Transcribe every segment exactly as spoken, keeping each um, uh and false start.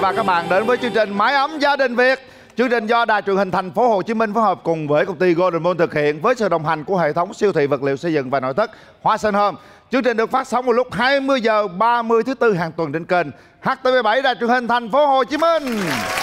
và các bạn đến với chương trình Mái ấm gia đình Việt. Chương trình do Đài Truyền hình Thành phố Hồ Chí Minh phối hợp cùng với công ty Golden Moon thực hiện với sự đồng hành của hệ thống siêu thị vật liệu xây dựng và nội thất Hoa Sen Home. Chương trình được phát sóng vào lúc hai mươi giờ ba mươi thứ tư hàng tuần trên kênh H T V bảy Đài Truyền hình Thành phố Hồ Chí Minh.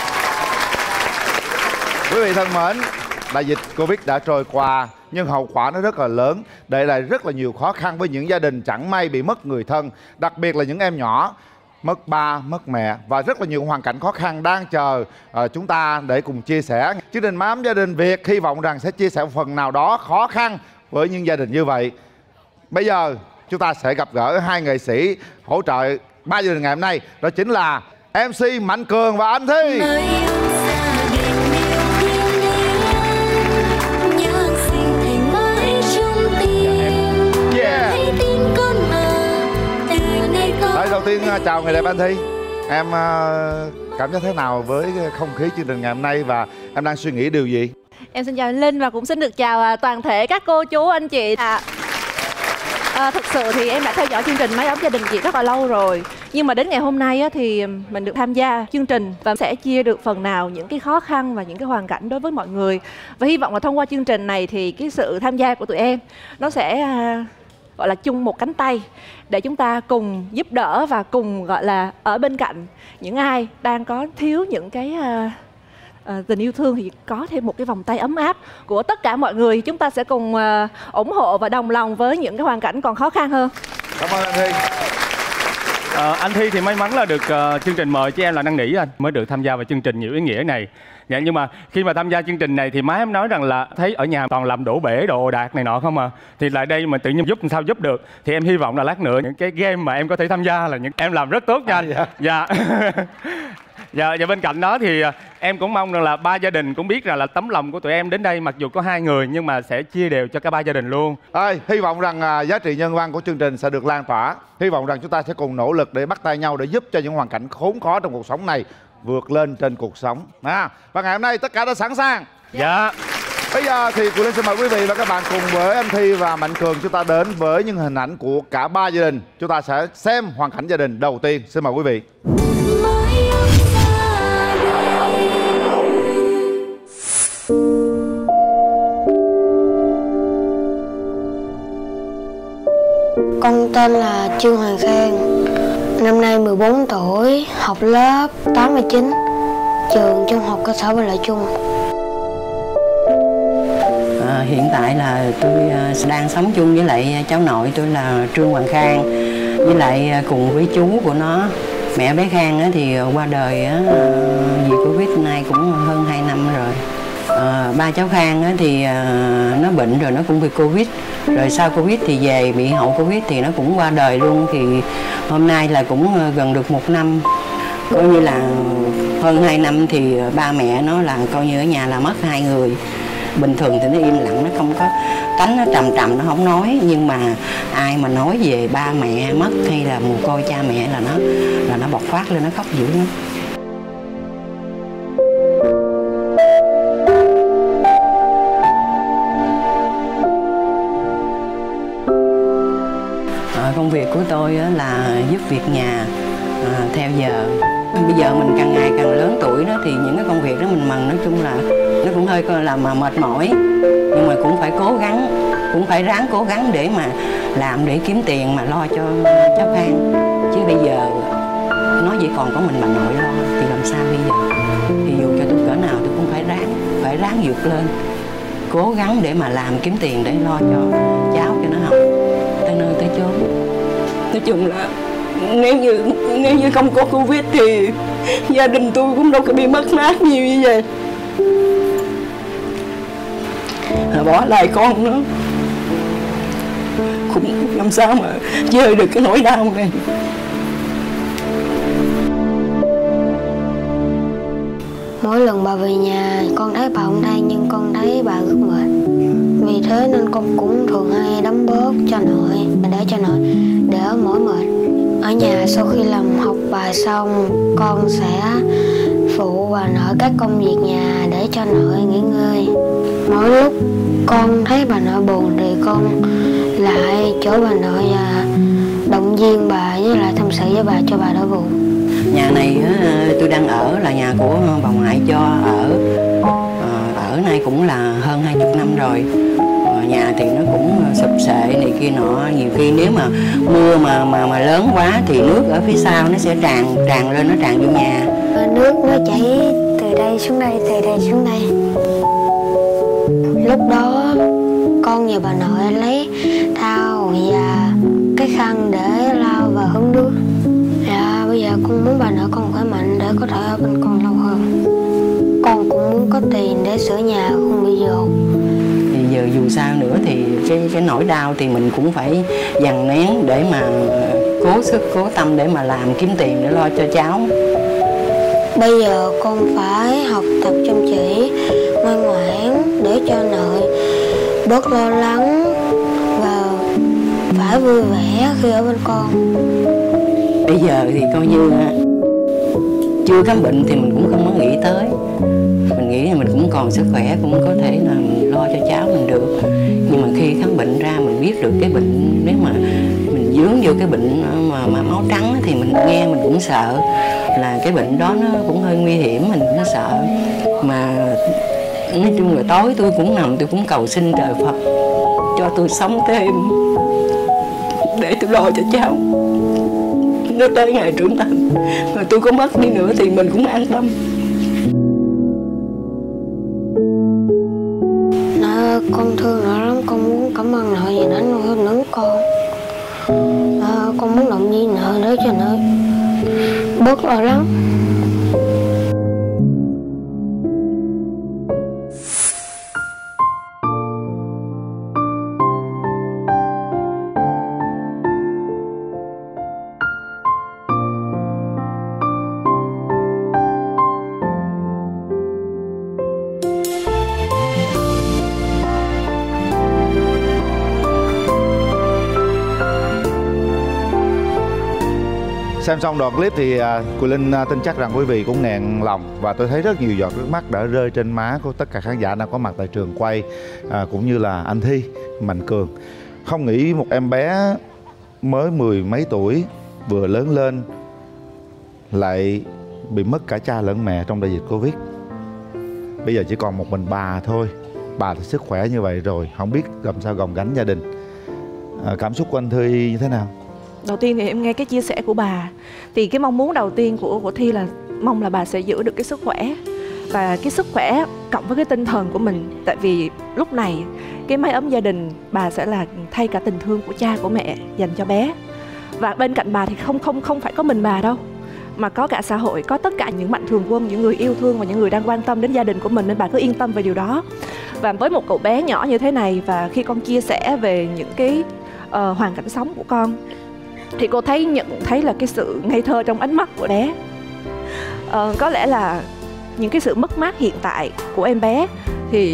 Quý vị thân mến, đại dịch Covid đã trôi qua nhưng hậu quả nó rất là lớn, để lại rất là nhiều khó khăn với những gia đình chẳng may bị mất người thân, đặc biệt là những em nhỏ mất ba, mất mẹ và rất là nhiều hoàn cảnh khó khăn đang chờ uh, chúng ta để cùng chia sẻ. Chương trình Mái ấm gia đình Việt hy vọng rằng sẽ chia sẻ một phần nào đó khó khăn với những gia đình như vậy. Bây giờ chúng ta sẽ gặp gỡ hai nghệ sĩ hỗ trợ ba gia đình ngày hôm nay, đó chính là em xê Mạnh Cường và Anh Thi. Đấy, đầu tiên chào người đẹp Anh Thi. Em cảm thấy thế nào với không khí chương trình ngày hôm nay và em đang suy nghĩ điều gì? Em xin chào anh Linh và cũng xin được chào toàn thể các cô chú anh chị. À, à, thực sự thì em đã theo dõi chương trình Mái ấm gia đình Việt rất là lâu rồi, nhưng mà đến ngày hôm nay á, thì mình được tham gia chương trình và sẽ chia được phần nào những cái khó khăn và những cái hoàn cảnh đối với mọi người. Và hy vọng là thông qua chương trình này thì cái sự tham gia của tụi em nó sẽ à, gọi là chung một cánh tay để chúng ta cùng giúp đỡ và cùng gọi là ở bên cạnh những ai đang có thiếu những cái uh, uh, tình yêu thương, thì có thêm một cái vòng tay ấm áp của tất cả mọi người. Chúng ta sẽ cùng uh, ủng hộ và đồng lòng với những cái hoàn cảnh còn khó khăn hơn. Cảm ơn anh Thi. À, anh Thi thì may mắn là được uh, chương trình mời cho em là năn nỉ anh mới được tham gia vào chương trình nhiều ý nghĩa này. Dạ, nhưng mà khi mà tham gia chương trình này thì má em nói rằng là thấy ở nhà toàn làm đổ bể đồ đạc này nọ không à, thì lại đây mình tự nhiên giúp làm sao giúp được. Thì em hy vọng là lát nữa những cái game mà em có thể tham gia là những em làm rất tốt nha anh. À, dạ. Dạ. Dạ, và bên cạnh đó thì em cũng mong rằng là ba gia đình cũng biết rằng là tấm lòng của tụi em đến đây mặc dù có hai người nhưng mà sẽ chia đều cho cả ba gia đình luôn. Ơi, hy vọng rằng uh, giá trị nhân văn của chương trình sẽ được lan tỏa. Hy vọng rằng chúng ta sẽ cùng nỗ lực để bắt tay nhau để giúp cho những hoàn cảnh khốn khó trong cuộc sống này vượt lên trên cuộc sống. À, và ngày hôm nay tất cả đã sẵn sàng. Dạ. Bây giờ thì Quyền Linh xin mời quý vị và các bạn cùng với anh Thi và Mạnh Cường chúng ta đến với những hình ảnh của cả ba gia đình. Chúng ta sẽ xem hoàn cảnh gia đình đầu tiên. Xin mời quý vị. Con tên là Trương Hoàng Khang, năm nay mười bốn tuổi, học lớp tám mươi chín, trường Trung học cơ sở Bình Lợi Trung. À, hiện tại là tôi đang sống chung với lại cháu nội tôi là Trương Hoàng Khang, với lại cùng với chú của nó. Mẹ bé Khang thì qua đời vì Covid nay cũng hơn hai năm rồi. À, ba cháu Khang thì nó bệnh rồi nó cũng bị Covid, rồi sau Covid thì về bị hậu Covid thì nó cũng qua đời luôn. Thì hôm nay là cũng gần được một năm, coi như là hơn hai năm thì ba mẹ nó là coi như ở nhà là mất hai người. Bình thường thì nó im lặng, nó không có tánh, nó trầm trầm, nó không nói, nhưng mà ai mà nói về ba mẹ mất hay là mồ côi cha mẹ là nó là nó bộc phát lên, nó khóc dữ lắm. À, công việc của tôi là giúp việc nhà à, theo giờ. Bây giờ mình càng ngày càng lớn tuổi đó thì những cái công việc đó mình mần, nói chung là nó cũng hơi làm mà mệt mỏi, nhưng mà cũng phải cố gắng, cũng phải ráng cố gắng để mà làm để kiếm tiền mà lo cho cháu Khang. Chứ bây giờ nói vậy còn có mình bà nội lo thì làm sao bây giờ? Thì dù cho tôi cỡ nào tôi cũng phải ráng, phải ráng vượt lên, cố gắng để mà làm kiếm tiền để lo cho cháu cho nó học tới nơi tới chốn. Nói chung là nếu như nếu như không có Covid thì gia đình tôi cũng đâu có bị mất mát nhiều như vậy. Bỏ lại con nó cũng làm sao mà chơi được cái nỗi đau này. Mỗi lần bà về nhà con thấy bà không đây, nhưng con thấy bà rất mệt. Vì thế nên con cũng thường hay đấm bóp cho nội, để cho nội đỡ mỏi mệt. Ở nhà sau khi làm học bài xong, con sẽ phụ bà nội các công việc nhà để cho nội nghỉ ngơi. Mỗi lúc con thấy bà nội buồn thì con lại chỗ bà nội và động viên bà với lại tâm sự với bà cho bà đỡ buồn. Nhà này á, tôi đang ở là nhà của bà ngoại cho ở. À, ở này cũng là hơn hai chục năm rồi. À, nhà thì nó cũng sụp xệ này kia nọ. Nhiều khi nếu mà mưa mà mà mà lớn quá thì nước ở phía sau nó sẽ tràn tràn lên, nó tràn vô nhà. Nước nó chảy từ đây xuống đây, từ đây xuống đây. Lúc đó con nhờ bà nội lấy thau và cái khăn để lau và hứng nước. Dạ, bây giờ con muốn bà nội con khỏe mạnh để có thể ở bên con lâu hơn. Con cũng muốn có tiền để sửa nhà không bị dột. Thì giờ dù sao nữa thì cái cái nỗi đau thì mình cũng phải dằn nén để mà cố sức cố tâm để mà làm kiếm tiền để lo cho cháu. Bây giờ con phải học tập chăm chỉ, ngoan ngoãn để cho nội bớt lo lắng và phải vui vẻ khi ở bên con. Bây giờ thì coi như chưa khám bệnh thì mình cũng không có nghĩ tới. Mình nghĩ là mình cũng còn sức khỏe, cũng có thể là mình lo cho cháu mình được. Nhưng mà khi khám bệnh ra mình biết được cái bệnh, nếu mà mình dướng vô cái bệnh mà, mà máu trắng thì mình nghe mình cũng sợ là cái bệnh đó nó cũng hơi nguy hiểm, mình cũng sợ. Mà nói chung là tối tôi cũng nằm tôi cũng cầu xin trời Phật cho tôi sống thêm để tôi lo cho cháu nó tới ngày trưởng thành. Mà tôi có mất đi nữa thì mình cũng an tâm. Nội, con thương nội lắm, con muốn cảm ơn nội vì đã nuôi nấng con. À, con muốn động viên nội để cho nội bớt lo lắng. Xem xong đoạn clip thì uh, Quỳ Linh uh, tin chắc rằng quý vị cũng nghẹn lòng. Và tôi thấy rất nhiều giọt nước mắt đã rơi trên má của tất cả khán giả đang có mặt tại trường quay, uh, cũng như là anh Thi, Mạnh Cường. Không nghĩ một em bé mới mười mấy tuổi vừa lớn lên lại bị mất cả cha lẫn mẹ trong đại dịch Covid. Bây giờ chỉ còn một mình bà thôi. Bà thì sức khỏe như vậy rồi, không biết làm sao gồng gánh gia đình. uh, Cảm xúc của anh Thi như thế nào? Đầu tiên thì em nghe cái chia sẻ của bà, thì cái mong muốn đầu tiên của của Thi là mong là bà sẽ giữ được cái sức khỏe, và cái sức khỏe cộng với cái tinh thần của mình. Tại vì lúc này cái mái ấm gia đình bà sẽ là thay cả tình thương của cha của mẹ dành cho bé. Và bên cạnh bà thì không không không phải có mình bà đâu, mà có cả xã hội, có tất cả những mạnh thường quân, những người yêu thương và những người đang quan tâm đến gia đình của mình, nên bà cứ yên tâm về điều đó. Và với một cậu bé nhỏ như thế này, và khi con chia sẻ về những cái uh, hoàn cảnh sống của con, thì cô thấy nhận thấy là cái sự ngây thơ trong ánh mắt của bé. Ờ, có lẽ là những cái sự mất mát hiện tại của em bé thì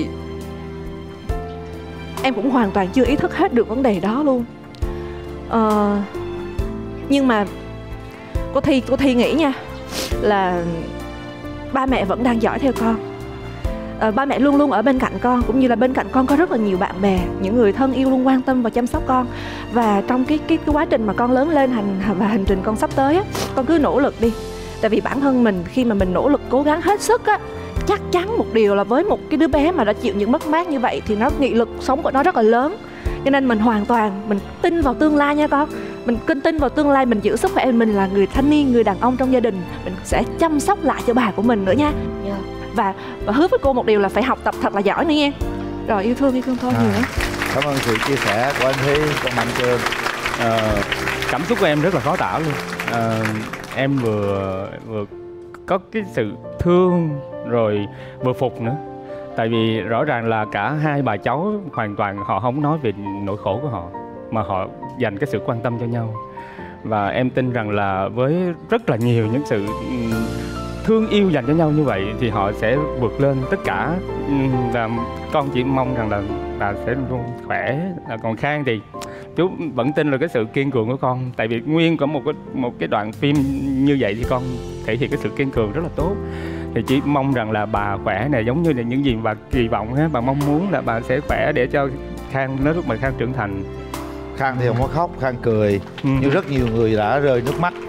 em cũng hoàn toàn chưa ý thức hết được vấn đề đó luôn. Ờ, nhưng mà cô Thi cô Thi nghĩ nha, là ba mẹ vẫn đang dõi theo con. À, ba mẹ luôn luôn ở bên cạnh con, cũng như là bên cạnh con có rất là nhiều bạn bè, những người thân yêu luôn quan tâm và chăm sóc con. Và trong cái cái, cái quá trình mà con lớn lên hành và hành trình con sắp tới á, con cứ nỗ lực đi. Tại vì bản thân mình khi mà mình nỗ lực cố gắng hết sức á, chắc chắn một điều là với một cái đứa bé mà đã chịu những mất mát như vậy thì nó nghị lực sống của nó rất là lớn. Cho nên mình hoàn toàn mình tin vào tương lai nha con. Mình kinh tin vào tương lai, mình giữ sức khỏe, mình là người thanh niên, người đàn ông trong gia đình, mình sẽ chăm sóc lại cho bà của mình nữa nha. Yeah. Và, và hứa với cô một điều là phải học tập thật là giỏi nữa nha. Rồi yêu thương yêu thương thôi à, nhiều nữa. Cảm ơn sự chia sẻ của anh Thi, của Mạnh Cường. à, Cảm xúc của em rất là khó tả luôn. à, Em vừa vừa có cái sự thương rồi vừa phục nữa. Tại vì rõ ràng là cả hai bà cháu hoàn toàn họ không nói về nỗi khổ của họ, mà họ dành cái sự quan tâm cho nhau. Và em tin rằng là với rất là nhiều những sự thương yêu dành cho nhau như vậy thì họ sẽ vượt lên tất cả. Và con chỉ mong rằng là bà sẽ luôn khỏe. Còn Khang thì chú vẫn tin là cái sự kiên cường của con. Tại vì nguyên có một cái, một cái đoạn phim như vậy thì con thể hiện cái sự kiên cường rất là tốt. Thì chỉ mong rằng là bà khỏe này, giống như là những gì bà kỳ vọng á, bà mong muốn là bà sẽ khỏe để cho Khang đến lúc mà Khang trưởng thành. Khang thì không có khóc, Khang cười, ừ. Nhưng rất nhiều người đã rơi nước mắt.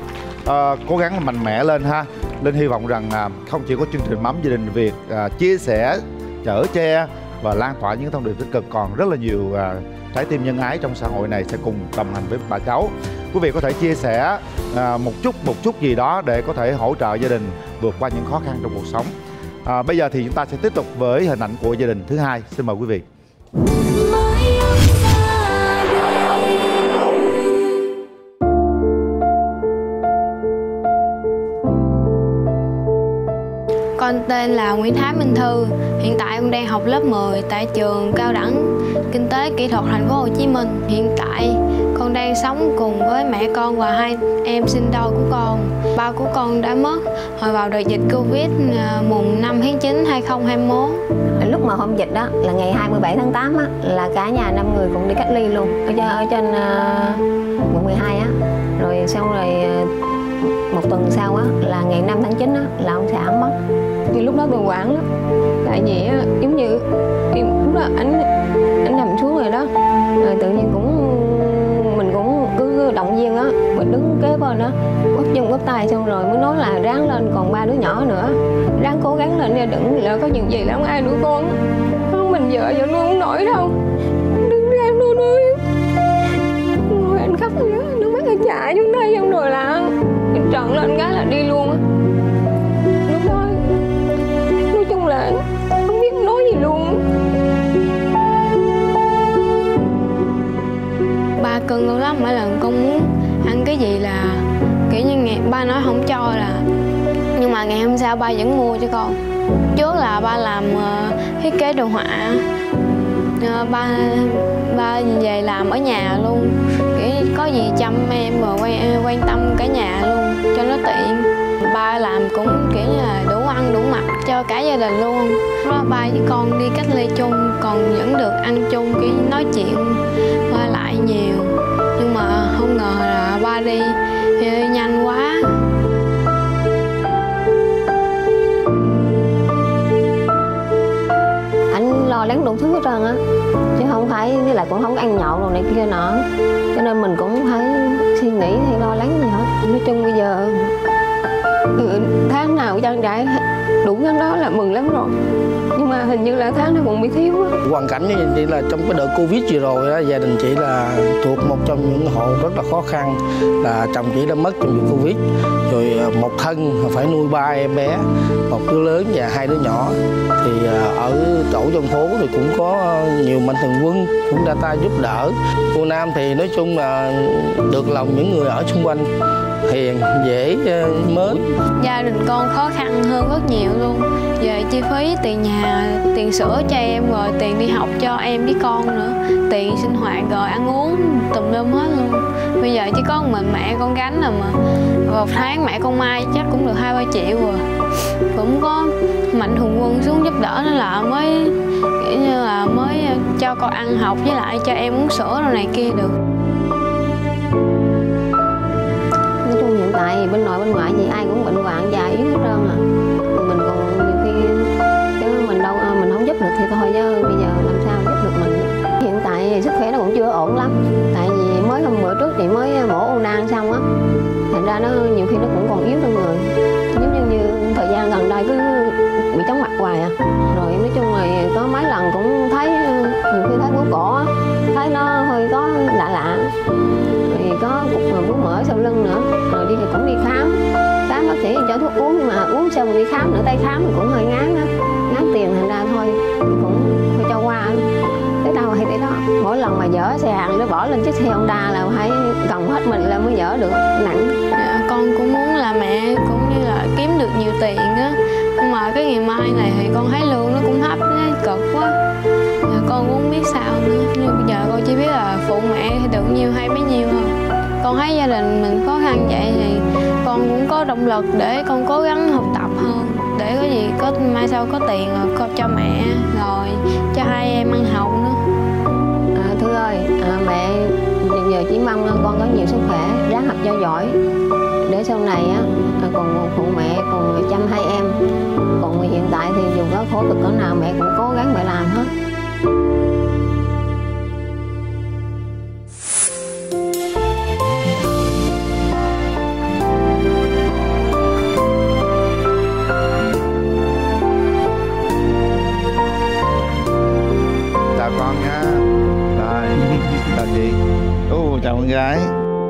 à, cố gắng mạnh mẽ lên ha. Linh hy vọng rằng à, không chỉ có chương trình Mắm Gia Đình Việt à, chia sẻ, chở che và lan tỏa những thông điệp tích cực, còn rất là nhiều à, trái tim nhân ái trong xã hội này sẽ cùng đồng hành với bà cháu. Quý vị có thể chia sẻ à, một chút một chút gì đó để có thể hỗ trợ gia đình vượt qua những khó khăn trong cuộc sống. À, bây giờ thì chúng ta sẽ tiếp tục với hình ảnh của gia đình thứ hai. Xin mời quý vị. Con tên là Nguyễn Thái Minh Thư. Hiện tại con đang học lớp mười tại trường Cao đẳng Kinh tế Kỹ thuật Thành phố Hồ Chí Minh. Hiện tại con đang sống cùng với mẹ con và hai em sinh đôi của con. Ba của con đã mất hồi vào đợt dịch Covid mùng năm tháng chín năm hai nghìn không trăm hai mươi mốt. Lúc mà hôm dịch đó là ngày hai mươi bảy tháng tám á, là cả nhà năm người cũng đi cách ly luôn ở, ở trên uh, quận mười hai á. Rồi xong rồi uh, một tuần sau á là ngày năm tháng chín á là ông xã mất. Thì lúc đó tôi hoảng lắm, tại vì á, giống như lúc đó anh anh nằm xuống rồi đó, rồi tự nhiên cũng mình cũng cứ động viên á, mình đứng kế bên đó bóp chân bóp tay, xong rồi mới nói là ráng lên, còn ba đứa nhỏ nữa, ráng cố gắng lên nha, đừng lỡ có chuyện gì là không ai nuôi con, không mình vợ vợ nuôi không nổi đâu, đừng ra nuôi nuôi. Rồi anh khóc nữa, nước mắt anh chạy xuống đây, xong rồi là trợn lên cái là đi luôn á. Lúc đó nói chung là không biết nói gì luôn. Ba cưng lâu lắm, mỗi lần con muốn ăn cái gì là kiểu như ngày ba nói không cho là, nhưng mà ngày hôm sau ba vẫn mua cho con. Trước là ba làm uh, thiết kế đồ họa, uh, ba ba về làm ở nhà luôn, kiểu có gì chăm em và quan, quan tâm cả nhà luôn cho nó tiện. Ba làm cũng kiểu như là đủ ăn đủ mặc cho cả gia đình luôn. Đó, ba với con đi cách ly chung, còn vẫn được ăn chung, kiểu nói chuyện qua lại nhiều. Nhưng mà không ngờ là ba đi nhanh quá. Anh lo lắng đủ thứ hết trơn á, chứ không phải, với lại cũng không có ăn nhậu đồ này kia nọ, cho nên mình cũng phải suy nghĩ hay lo lắng gì hết. Nói chung bây giờ tháng nào trang trải đủ tháng đó là mừng lắm rồi, nhưng mà hình như là tháng nào cũng bị thiếu á. Hoàn cảnh như chị là trong cái đợt Covid vừa rồi đó, gia đình chị là thuộc một trong những hộ rất là khó khăn, là chồng chị đã mất trong dịch Covid, rồi một thân phải nuôi ba em bé, một đứa lớn và hai đứa nhỏ. Thì ở chỗ trong phố thì cũng có nhiều mạnh thường quân cũng ra tay giúp đỡ. Cô Nam thì nói chung là được lòng những người ở xung quanh, hiền, dễ, mến. Gia đình con khó khăn hơn rất nhiều luôn. Về chi phí tiền nhà, tiền sữa cho em, rồi tiền đi học cho em với con nữa, tiền sinh hoạt rồi ăn uống tùm lum hết luôn. Bây giờ chỉ có mình mẹ con gánh là mà một tháng mẹ con Mai chắc cũng được hai ba triệu rồi. Cũng có mạnh thường quân xuống giúp đỡ nên là mới kiểu như là mới cho con ăn học với lại cho em uống sữa rồi này kia được. Nói chung hiện tại thì bên nội bên ngoại gì ai cũng bệnh hoạn già yếu hết trơn à. Mình còn nhiều khi chứ mình đâu mình không giúp được thì thôi, chứ bây giờ làm sao giúp được mình. Hiện tại thì sức khỏe nó cũng chưa ổn lắm, tại vì mới hôm bữa trước thì mới mổ u nang xong á, thành ra nó nhiều khi nó cũng còn yếu trong người, giống như, như thời gian gần đây cứ bị chóng mặt hoài à. Rồi nói chung là có mấy lần cũng thấy nhiều khi thấy bướu cổ á, thấy nó hơi có lạ lạ, rồi có cục bướu mỡ sau lưng nữa, rồi đi thì cũng đi khám khám bác sĩ cho thuốc uống, nhưng mà uống xong đi khám nữa, tay khám cũng hơi ngán á, ngán tiền, thành ra thôi cũng thôi cho qua, tới đâu hay tới đó. Mỗi lần mà dỡ xe hàng nó bỏ lên chiếc xe Honda là phải gồng hết mình là mới dỡ được, nặng. Dạ, con cũng muốn là mẹ cũng như là kiếm được nhiều tiền á, nhưng mà cái ngày mai này thì con thấy lương nó cũng thấp, nó cực quá. Dạ, con cũng không biết sao nữa, nhưng bây giờ con chỉ biết là phụ mẹ thì được nhiêu hay bấy nhiêu thôi. Con thấy gia đình mình khó khăn vậy thì con cũng có động lực để con cố gắng học tập hơn, để có gì có mai sau có tiền rồi con cho mẹ, rồi cho hai em ăn học nữa. À, Thư ơi, à, mẹ giờ chỉ mong con có nhiều sức khỏe, ráng học cho giỏi để sau này á còn phụ mẹ, còn chăm hai em. Còn hiện tại thì dù có khổ cực cỡ nào mẹ cũng cố gắng mẹ làm hết. Ồ, chào con gái.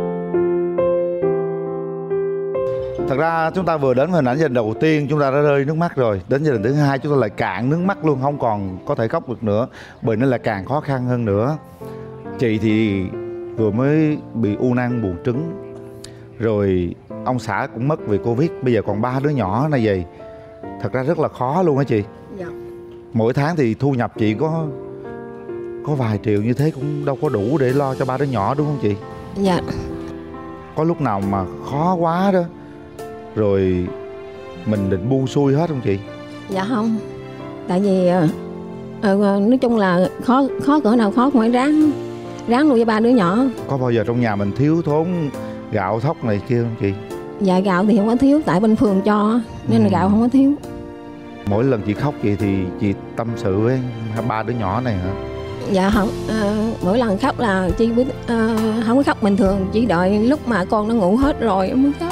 Thật ra chúng ta vừa đến với hình ảnh gia đình đầu tiên chúng ta đã rơi nước mắt rồi. Đến gia đình thứ hai chúng ta lại cạn nước mắt luôn, không còn có thể khóc được nữa. Bởi nên là càng khó khăn hơn nữa. Chị thì vừa mới bị u nang buồng trứng, rồi ông xã cũng mất vì Covid, bây giờ còn ba đứa nhỏ này vậy. Thật ra rất là khó luôn hả chị? Dạ. Mỗi tháng thì thu nhập chị có có vài triệu như thế cũng đâu có đủ để lo cho ba đứa nhỏ đúng không chị? Dạ. Có lúc nào mà khó quá đó rồi mình định buông xuôi hết không chị? Dạ không. Tại vì ờ, nói chung là khó khó cỡ nào khó cũng phải ráng ráng nuôi với ba đứa nhỏ. Có bao giờ trong nhà mình thiếu thốn gạo thóc này kia không chị? Dạ gạo thì không có thiếu, tại bên phường cho nên là gạo không có thiếu. Mỗi lần chị khóc vậy thì chị tâm sự với ba đứa nhỏ này hả? Dạ không, à, mỗi lần khóc là chị biết à, không có khóc bình thường, chỉ đợi lúc mà con nó ngủ hết rồi mới khóc.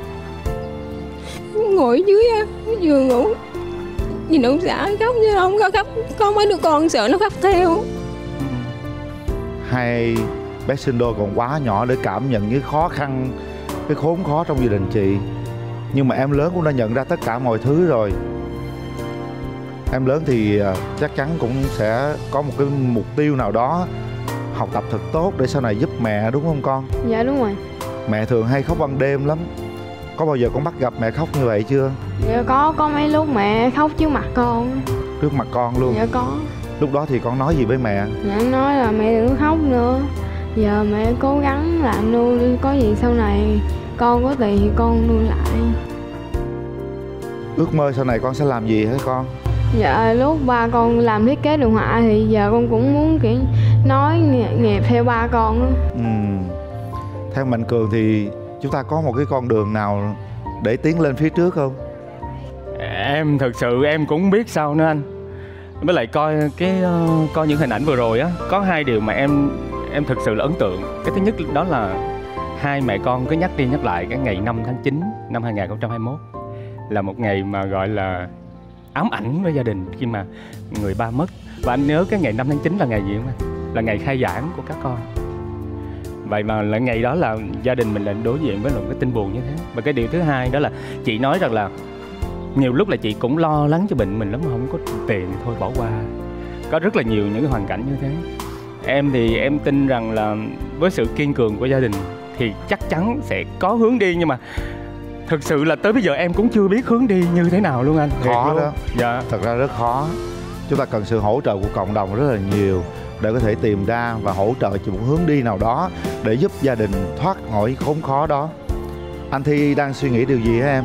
Ngồi dưới giường ngủ nhìn ông xã khóc chứ không có khóc, có mấy đứa con sợ nó khóc theo. Hai bé sinh đôi còn quá nhỏ để cảm nhận những khó khăn, cái khốn khó trong gia đình chị. Nhưng mà em lớn cũng đã nhận ra tất cả mọi thứ rồi. Em lớn thì chắc chắn cũng sẽ có một cái mục tiêu nào đó, học tập thật tốt để sau này giúp mẹ, đúng không con? Dạ đúng rồi. Mẹ thường hay khóc ban đêm lắm. Có bao giờ con bắt gặp mẹ khóc như vậy chưa? Dạ có, có mấy lúc mẹ khóc trước mặt con. Trước mặt con luôn? Dạ có. Lúc đó thì con nói gì với mẹ? Dạ nói là mẹ đừng khóc nữa, giờ mẹ cố gắng làm nuôi đi, có gì sau này con có tiền thì con nuôi lại. Ước mơ sau này con sẽ làm gì hả con? Dạ lúc ba con làm thiết kế đồ họa thì giờ con cũng muốn kiểu nói nghiệp theo ba con đó. Ừ. Theo Mạnh Cường thì chúng ta có một cái con đường nào để tiến lên phía trước không? Em thật sự em cũng biết sao nữa anh. Với lại coi cái uh, coi những hình ảnh vừa rồi á, có hai điều mà em em thực sự là ấn tượng. Cái thứ nhất đó là hai mẹ con cứ nhắc đi nhắc lại cái ngày năm tháng chín năm hai nghìn không trăm hai mươi mốt là một ngày mà gọi là ám ảnh với gia đình khi mà người ba mất. Và anh nhớ cái ngày năm tháng chín là ngày gì không anh? Là ngày khai giảng của các con. Vậy mà là ngày đó là gia đình mình lại đối diện với một cái tin buồn như thế. Và cái điều thứ hai đó là chị nói rằng là nhiều lúc là chị cũng lo lắng cho bệnh mình lắm mà không có tiền thì thôi bỏ qua. Có rất là nhiều những cái hoàn cảnh như thế. Em thì em tin rằng là với sự kiên cường của gia đình thì chắc chắn sẽ có hướng đi, nhưng mà thực sự là tới bây giờ em cũng chưa biết hướng đi như thế nào luôn anh. Khó đó. Dạ. Thật ra rất khó. Chúng ta cần sự hỗ trợ của cộng đồng rất là nhiều để có thể tìm ra và hỗ trợ cho một hướng đi nào đó để giúp gia đình thoát khỏi khốn khó đó. Anh Thi đang suy nghĩ điều gì hả em?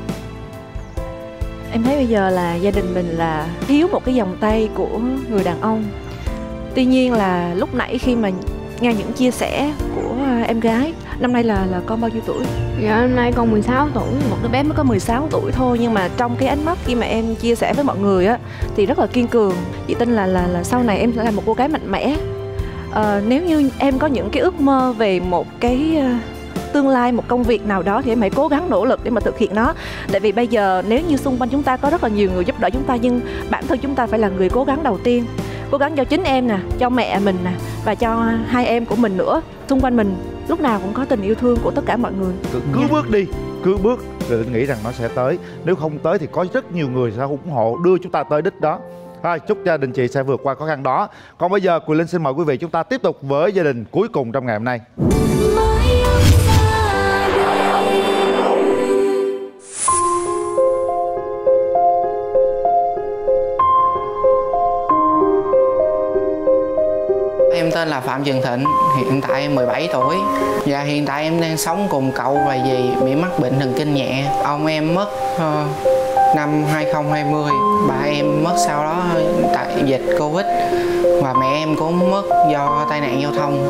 Em thấy bây giờ là gia đình mình là thiếu một cái vòng tay của người đàn ông. Tuy nhiên là lúc nãy khi mà nghe những chia sẻ của em gái, năm nay là là con bao nhiêu tuổi? Dạ năm nay con mười sáu tuổi. Một đứa bé mới có mười sáu tuổi thôi, nhưng mà trong cái ánh mắt khi mà em chia sẻ với mọi người á thì rất là kiên cường. Chị tin là là là sau này em sẽ là một cô gái mạnh mẽ. À, nếu như em có những cái ước mơ về một cái tương lai, một công việc nào đó thì em hãy cố gắng nỗ lực để mà thực hiện nó. Tại vì bây giờ nếu như xung quanh chúng ta có rất là nhiều người giúp đỡ chúng ta, nhưng bản thân chúng ta phải là người cố gắng đầu tiên. Cố gắng cho chính em nè, cho mẹ mình nè, và cho hai em của mình nữa. Xung quanh mình lúc nào cũng có tình yêu thương của tất cả mọi người. Cứ, cứ bước đi, cứ bước rồi nghĩ rằng nó sẽ tới. Nếu không tới thì có rất nhiều người sẽ ủng hộ đưa chúng ta tới đích đó. Thôi, chúc gia đình chị sẽ vượt qua khó khăn đó. Còn bây giờ Quỳ Linh xin mời quý vị chúng ta tiếp tục với gia đình cuối cùng trong ngày hôm nay. Em tên là Phạm Trường Thịnh, hiện tại em mười bảy tuổi. Và hiện tại em đang sống cùng cậu và dì bị mắc bệnh thần kinh nhẹ. Ông em mất uh, năm hai nghìn không trăm hai mươi, bà em mất sau đó tại dịch Covid. Và mẹ em cũng mất do tai nạn giao thông.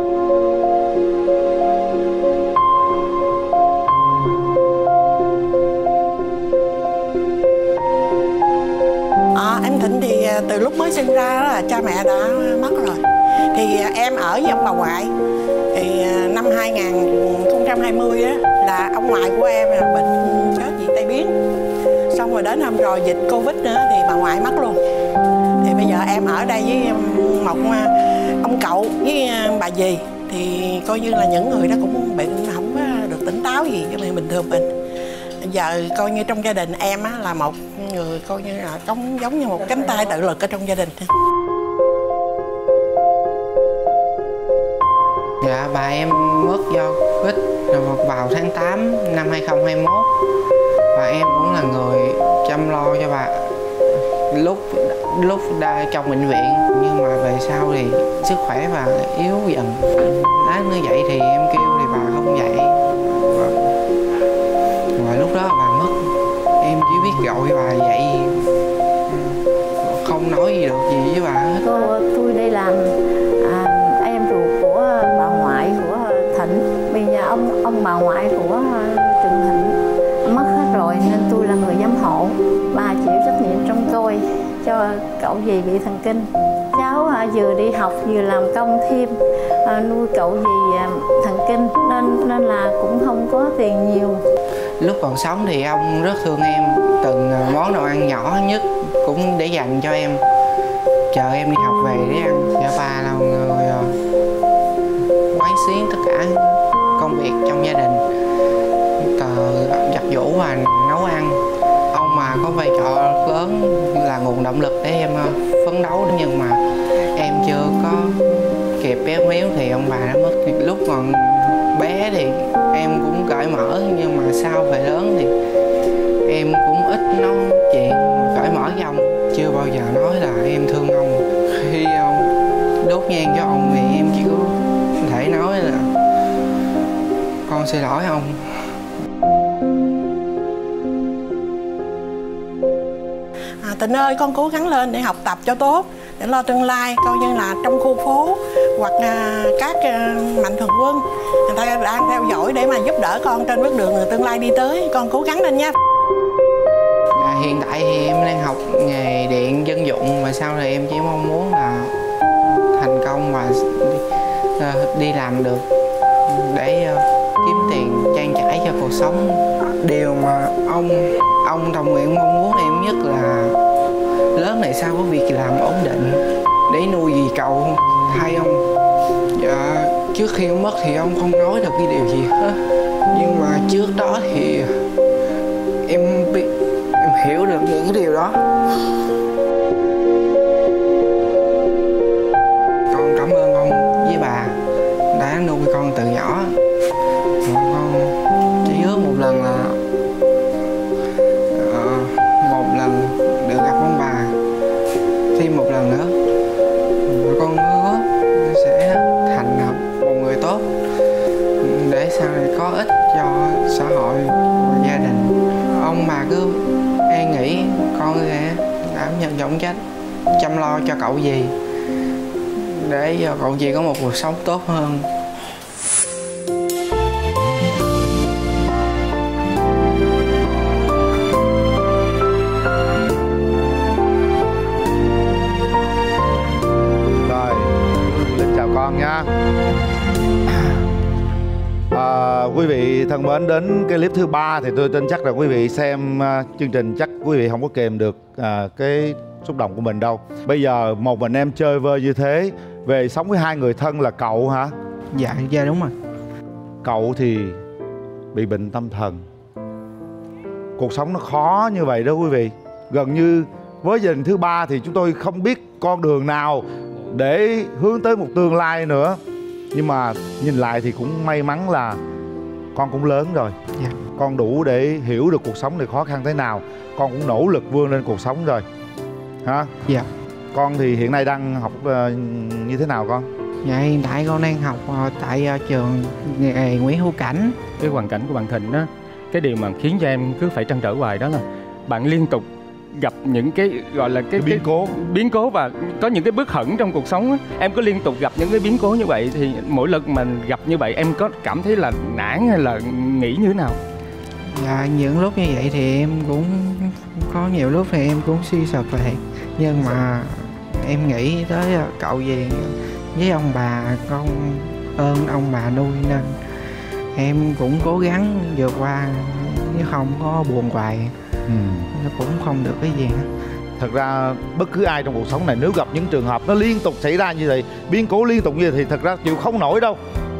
À, em Thịnh thì từ lúc mới sinh ra đó là cha mẹ đã mất rồi. Thì em ở với ông bà ngoại. Thì năm hai nghìn không trăm hai mươi á, là ông ngoại của em là bệnh chết vì tai biến. Xong rồi đến hôm rồi dịch Covid nữa thì bà ngoại mất luôn. Thì bây giờ em ở đây với một ông cậu với bà dì. Thì thì coi như là những người đó cũng bệnh không có được tỉnh táo gì, cái này bình thường bệnh. Giờ coi như trong gia đình em á là một người coi như là giống giống như một cánh tay tự lực ở trong gia đình. Dạ, bà em mất do Covid vào tháng tám năm hai không hai mốt. Và em cũng là người chăm lo cho bà lúc lúc đa trong bệnh viện, nhưng mà về sau thì sức khỏe bà yếu dần. Lát nữa dậy thì em kêu thì bà không dậy. Và, và lúc đó bà mất, em chỉ biết gọi bà dậy, không nói gì được gì với bà hết. Cô, tôi đây làm à, em ruột của bà ngoại của Thịnh. Bây giờ ông ông bà ngoại của Trần Thịnh mất hết rồi nên tôi là người giám hộ. Bà chịu trách nhiệm trông coi cho cậu dì bị thần kinh. Cháu à, vừa đi học vừa làm công thêm à, nuôi cậu dì à, thần kinh nên nên là cũng không có tiền nhiều. Lúc còn sống thì ông rất thương em, từng món đồ ăn nhỏ nhất cũng để dành cho em, chờ em đi học về để ăn. Dạ, bà là người quán xuyến tất cả công việc trong gia đình, từ giặt giũ và nấu ăn. Ông mà có vai trò lớn là nguồn động lực để em phấn đấu, nhưng mà em chưa có kịp béo méo thì ông bà đã mất. Lúc còn bé thì em cũng cởi mở, nhưng mà sau về lớn thì em cũng ít nói chuyện cởi mở với ông, chưa bao giờ nói là em thương ông. Khi ông đốt nhang cho ông thì em chỉ có thể nói là con xin lỗi ông. À, Tịnh ơi, con cố gắng lên để học tập cho tốt, để lo tương lai, coi như là trong khu phố hoặc à, các à, mạnh thường quân người ta đang theo dõi để mà giúp đỡ con trên bước đường tương lai đi tới. Con cố gắng lên nha. À, hiện tại thì em đang học nghề điện dân dụng, và sau này em chỉ mong muốn là thành công và đi, đi làm được để uh, kiếm tiền trang trải cho cuộc sống. Điều mà ông ông Đồng Nguyện mong muốn em nhất là lớn này sau có việc làm ổn định để nuôi dì cậu thay ông. Dạ, trước khi ông mất thì ông không nói được cái điều gì hết, nhưng mà trước đó thì em biết, em hiểu được những cái điều đó. Con cảm ơn ông với bà đã nuôi con từ nhỏ. Con chỉ ước một lần là uh, một lần được gặp ông bà thêm một lần nữa. Và con hứa sẽ thành một người tốt để sau này có ích cho xã hội và gia đình. Ông bà cứ an nghỉ, con sẽ đảm nhận trọng trách chăm lo cho cậu dì để cho cậu dì có một cuộc sống tốt hơn. Rồi, Linh chào con nha. À, quý vị thân mến, đến cái clip thứ ba thì tôi tin chắc là quý vị xem uh, chương trình chắc quý vị không có kèm được uh, cái xúc động của mình đâu. Bây giờ một mình em chơi vơi như thế, về sống với hai người thân là cậu hả? Dạ, dạ đúng rồi. Cậu thì bị bệnh tâm thần. Cuộc sống nó khó như vậy đó quý vị. Gần như với gia đình thứ ba thì chúng tôi không biết con đường nào để hướng tới một tương lai nữa. Nhưng mà nhìn lại thì cũng may mắn là con cũng lớn rồi. Dạ. Con đủ để hiểu được cuộc sống này khó khăn thế nào. Con cũng nỗ lực vươn lên cuộc sống rồi. Hả? Dạ. Con thì hiện nay đang học uh, như thế nào con? Dạ, hiện tại con đang học uh, tại uh, trường nghề Nguyễn Hữu Cảnh. Cái hoàn cảnh của bạn Thịnh đó, cái điều mà khiến cho em cứ phải trăn trở hoài đó là bạn liên tục gặp những cái gọi là cái, cái biến cố biến cố và có những cái bước hẫng trong cuộc sống á. Em có liên tục gặp những cái biến cố như vậy thì mỗi lần mình gặp như vậy em có cảm thấy là nản hay là nghĩ như thế nào? Dạ, những lúc như vậy thì em cũng có nhiều lúc thì em cũng suy sụp lại, nhưng mà em nghĩ tới cậu gì với ông bà, con ơn ông bà nuôi nên em cũng cố gắng vượt qua chứ không có buồn hoài. Ừ. Nó cũng không được cái gì hết. Thật ra bất cứ ai trong cuộc sống này nếu gặp những trường hợp nó liên tục xảy ra như vậy, biến cố liên tục như vậy thì thật ra chịu không nổi đâu.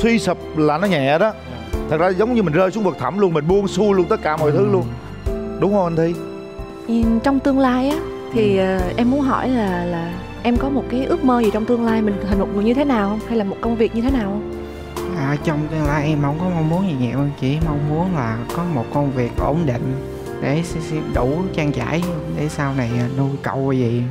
suy sụp là nó nhẹ đó. Thật ra giống như mình rơi xuống vực thẳm luôn, mình buông xuôi luôn tất cả mọi thứ luôn. Đúng không anh Thi? Trong tương lai á thì uh, em muốn hỏi là là em có một cái ước mơ gì trong tương lai mình thành một người như thế nào không? Hay là một công việc như thế nào không? À, trong tương lai em không có mong muốn gì nhiều, chỉ mong muốn là có một công việc ổn định để đủ trang trải để sau này nuôi cậu gì.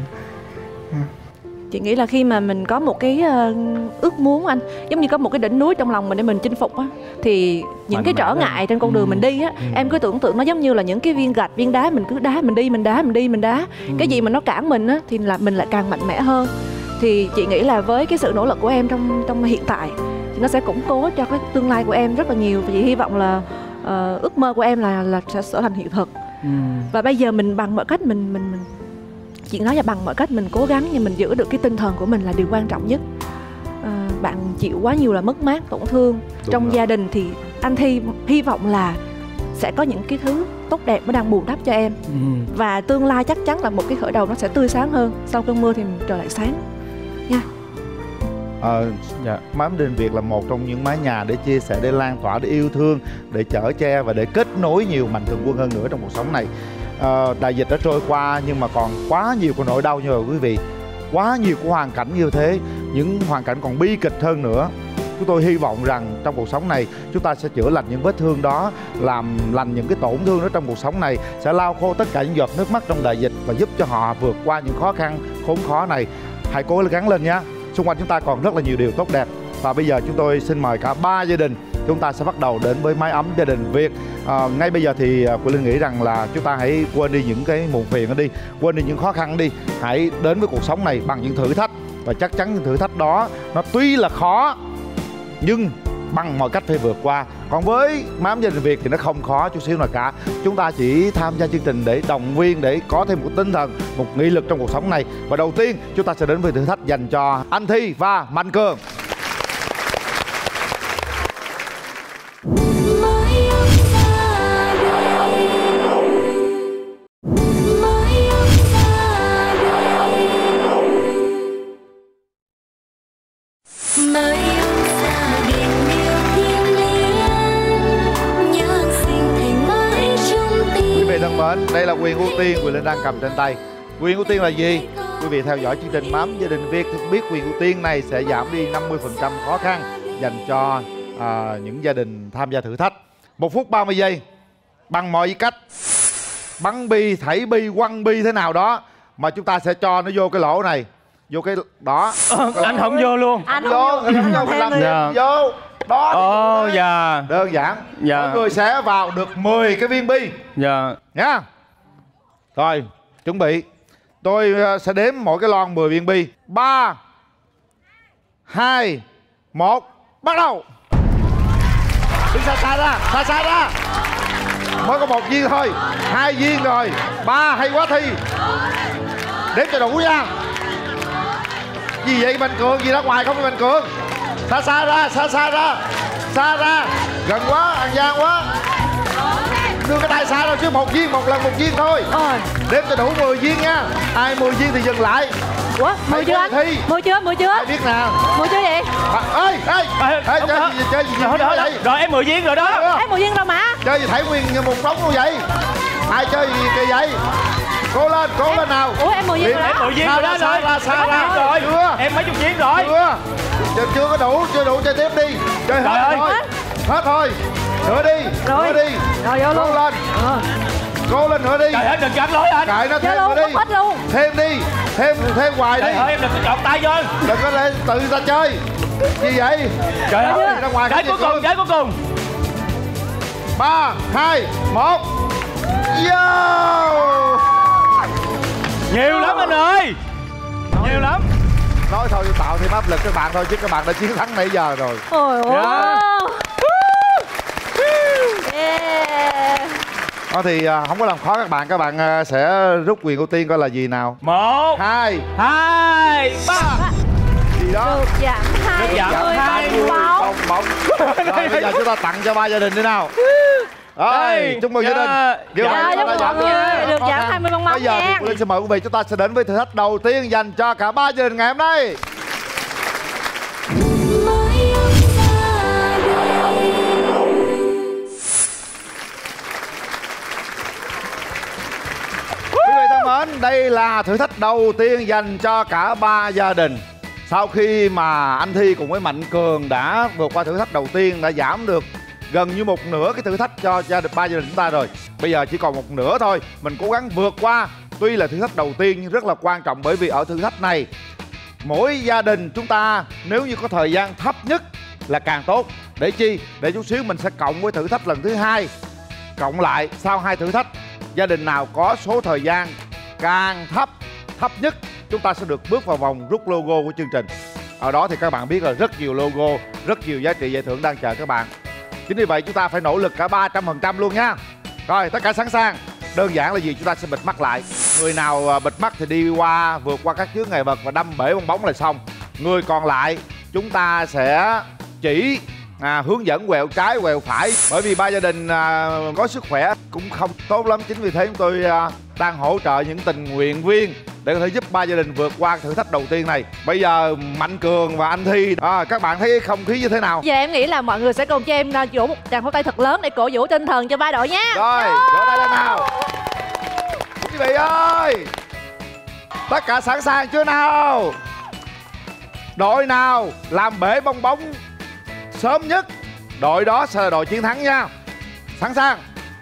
Chị nghĩ là khi mà mình có một cái uh, ước muốn anh, giống như có một cái đỉnh núi trong lòng mình để mình chinh phục á, thì những Mạnh cái trở ngại trên con đường ừ. mình đi á, ừ. em cứ tưởng tượng nó giống như là những cái viên gạch, viên đá, mình cứ đá, mình đi, mình đá, mình đi, mình đá. Ừ. Cái gì mà nó cản mình á, thì là mình lại càng mạnh mẽ hơn. Thì chị nghĩ là với cái sự nỗ lực của em trong trong hiện tại, thì nó sẽ củng cố cho cái tương lai của em rất là nhiều. Và chị hy vọng là uh, ước mơ của em là là sẽ trở thành hiện thực. Ừ. Và bây giờ mình bằng mọi cách mình mình mình chị nói là bằng mọi cách mình cố gắng nhưng mình giữ được cái tinh thần của mình là điều quan trọng nhất. À, bạn chịu quá nhiều là mất mát, tổn thương Đúng trong rồi. Gia đình thì anh Thi hy vọng là sẽ có những cái thứ tốt đẹp nó đang bù đắp cho em. Ừ. Và tương lai chắc chắn là một cái khởi đầu nó sẽ tươi sáng hơn. Sau cơn mưa thì trời lại sáng nha. À, dạ. Mái ấm đình Việt là một trong những mái nhà để chia sẻ, để lan tỏa, để yêu thương, để chở che và để kết nối nhiều mạnh thường quân hơn nữa trong cuộc sống này. À, đại dịch đã trôi qua nhưng mà còn quá nhiều của nỗi đau như rồi quý vị, quá nhiều của hoàn cảnh như thế, những hoàn cảnh còn bi kịch hơn nữa. Chúng tôi hy vọng rằng trong cuộc sống này chúng ta sẽ chữa lành những vết thương đó, làm lành những cái tổn thương đó trong cuộc sống này, sẽ lau khô tất cả những giọt nước mắt trong đại dịch và giúp cho họ vượt qua những khó khăn khốn khó này. Hãy cố gắng lên nhé. Xung quanh chúng ta còn rất là nhiều điều tốt đẹp. Và bây giờ chúng tôi xin mời cả ba gia đình, chúng ta sẽ bắt đầu đến với mái ấm gia đình Việt. À, ngay bây giờ thì Quỳnh Linh nghĩ rằng là chúng ta hãy quên đi những cái muộn phiền đi, quên đi những khó khăn đi, hãy đến với cuộc sống này bằng những thử thách. Và chắc chắn những thử thách đó nó tuy là khó nhưng bằng mọi cách phải vượt qua. Còn với mái ấm gia đình Việt thì nó không khó chút xíu nào cả. Chúng ta chỉ tham gia chương trình để động viên, để có thêm một tinh thần, một nghị lực trong cuộc sống này. Và đầu tiên chúng ta sẽ đến với thử thách dành cho anh Thi và Mạnh Cường. Đây là quyền ưu tiên Quỳnh Linh đang cầm trên tay. Quyền ưu tiên là gì? Quý vị theo dõi chương trình Mái ấm gia đình Việt thì biết quyền ưu tiên này sẽ giảm đi năm mươi phần trăm khó khăn dành cho à, những gia đình tham gia thử thách. Một phút ba mươi giây, bằng mọi cách bắn bi, thảy bi, quăng bi thế nào đó mà chúng ta sẽ cho nó vô cái lỗ này, vô cái đó. Ờ, anh không vô luôn. Anh không vô, vô, vô, vô, làm yeah. vô đó. Ồ oh, dạ. Đơn giản. Dạ. Mọi người sẽ vào được mười cái viên bi. Dạ. Nha. Rồi, chuẩn bị. Tôi sẽ đếm mỗi cái lon mười viên bi. Ba, hai, một, bắt đầu. Đi xa xa ra, xa xa ra. Mới có một viên thôi. Hai viên rồi. Ba, hay quá Thi. Đếm cho đủ nha. Gì vậy Mạnh Cường? Gì ra ngoài không Mạnh Cường? Xa xa ra, xa xa ra. Xa ra. Gần quá, ăn gian quá. Đưa cái tay xa đâu chứ, một viên, một lần một viên thôi. Ờ. Đếm cho đủ mười viên nha. Ai mười viên thì dừng lại. Ủa, mười chưa anh? Thi. mười chưa, mười chưa? Ai biết nào. mười chưa vậy? À, ê, ê, ê, ê chơi gì, chơi gì, rồi, rồi, rồi, rồi, em mười viên rồi đó. Em mười viên đâu mà. Chơi gì Thảy Nguyên một đống luôn vậy? Ai chơi gì kỳ vậy? Cố lên, cố em, lên nào. Ủa em mười viên rồi đó. Em mười viên rồi đó. Xa ra, xa ra. Rồi. Chưa. Em mấy chục viên rồi. Chưa. Chưa, chưa có đủ, chưa đủ, chơi tiếp đi. Chơi hết thôi. Hết thôi. Nữa đi, rồi. nữa đi. Rồi vô luôn. Cố lên. Ờ. Cố lên nữa đi. Trời ơi đừng gắn lối anh. Cãi nó thêm luôn, nữa đi. Luôn. Thêm đi, thêm thêm hoài đi. Trời ơi em đừng có chọn tay vô. Đừng có để tự ta chơi. Gì vậy? Trời ơi. Ra ngoài cái cuối cùng, cái cuối cùng. Ba, hai, một. Yo. Nhiều lắm anh ơi. Nhiều lắm. Nói thôi tạo thêm áp lực các bạn thôi chứ các bạn đã chiến thắng nãy giờ rồi. Ôi ôi. Yeah. Đó thì uh, không có làm khó các bạn, các bạn uh, sẽ rút quyền ưu tiên coi là gì nào. Một, hai, hai, ba. Gì đó? Được giảm hai, được giảm hai mươi bóng bóng. Rồi bây giờ chúng ta tặng cho ba gia đình đi nào. Rồi, chúc mừng gia đình. Dạ, chúc mừng mọi người. Được giảm hai mươi bong bóng nha. Bây giờ thì Linh xin mời quý vị chúng ta sẽ đến với thử thách đầu tiên dành cho cả ba gia đình ngày hôm nay. đây là thử thách đầu tiên dành cho cả ba gia đình. Sau khi mà anh Thi cùng với Mạnh Cường đã vượt qua thử thách đầu tiên, đã giảm được gần như một nửa cái thử thách cho gia đình ba gia đình chúng ta rồi. Bây giờ chỉ còn một nửa thôi. Mình cố gắng vượt qua. Tuy là thử thách đầu tiên nhưng rất là quan trọng, bởi vì ở thử thách này mỗi gia đình chúng ta nếu như có thời gian thấp nhất là càng tốt. Để chi? Để chút xíu mình sẽ cộng với thử thách lần thứ hai. Cộng lại sau hai thử thách, gia đình nào có số thời gian càng thấp thấp nhất, chúng ta sẽ được bước vào vòng rút logo của chương trình. Ở đó thì các bạn biết là rất nhiều logo, rất nhiều giá trị giải thưởng đang chờ các bạn. Chính vì vậy chúng ta phải nỗ lực cả ba trăm phần trăm luôn nha. Rồi, tất cả sẵn sàng. Đơn giản là gì? Chúng ta sẽ bịt mắt lại. Người nào bịt mắt thì đi qua, vượt qua các chướng ngại vật và đâm bể bong bóng là xong. Người còn lại chúng ta sẽ chỉ à, hướng dẫn quẹo trái quẹo phải. Bởi vì ba gia đình à, có sức khỏe cũng không tốt lắm. Chính vì thế chúng tôi à, đang hỗ trợ những tình nguyện viên để có thể giúp ba gia đình vượt qua thử thách đầu tiên này. Bây giờ Mạnh Cường và anh Thi, à, các bạn thấy không khí như thế nào? Giờ em nghĩ là mọi người sẽ cùng cho em vỗ một tràng pháo tay thật lớn để cổ vũ tinh thần cho ba đội nha. Rồi, vỗ tay lên nào. Quý vị ơi, tất cả sẵn sàng chưa nào? Đội nào làm bể bong bóng sớm nhất, đội đó sẽ là đội chiến thắng nha. Sẵn sàng.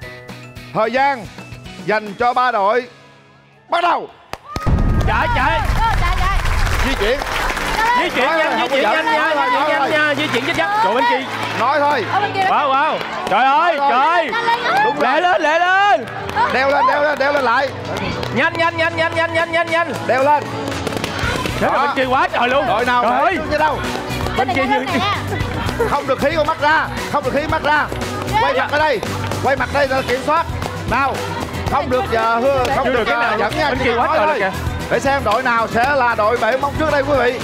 Thời gian dành cho ba đội bắt đầu. Chạy chạy Di chuyển. Di chuyển nhanh, di chuyển nhanh nha, di chuyển nhanh nha, di chuyển chắc chắn. Chỗ bên kia nói thôi. Wow wow. Trời ơi, trời. Lẹ lên, lẹ lên. Đeo lên, đeo lên, đeo lên lại. Nhanh nhanh nhanh nhanh nhanh nhanh nhanh nhanh. Đeo lên. Chết rồi, bên kia quá trời luôn. Đội nào trời ơi. Như đâu? Bên kia như không được khí con mắt ra, không được khí mắt ra. Quay mặt ở đây, quay mặt đây là kiểm soát. Nào, không được giờ hư, không chưa được cái nào dẫn nha. Bên kia quá trời luôn kìa. Để xem đội nào sẽ là đội bể bóng trước đây quý vị.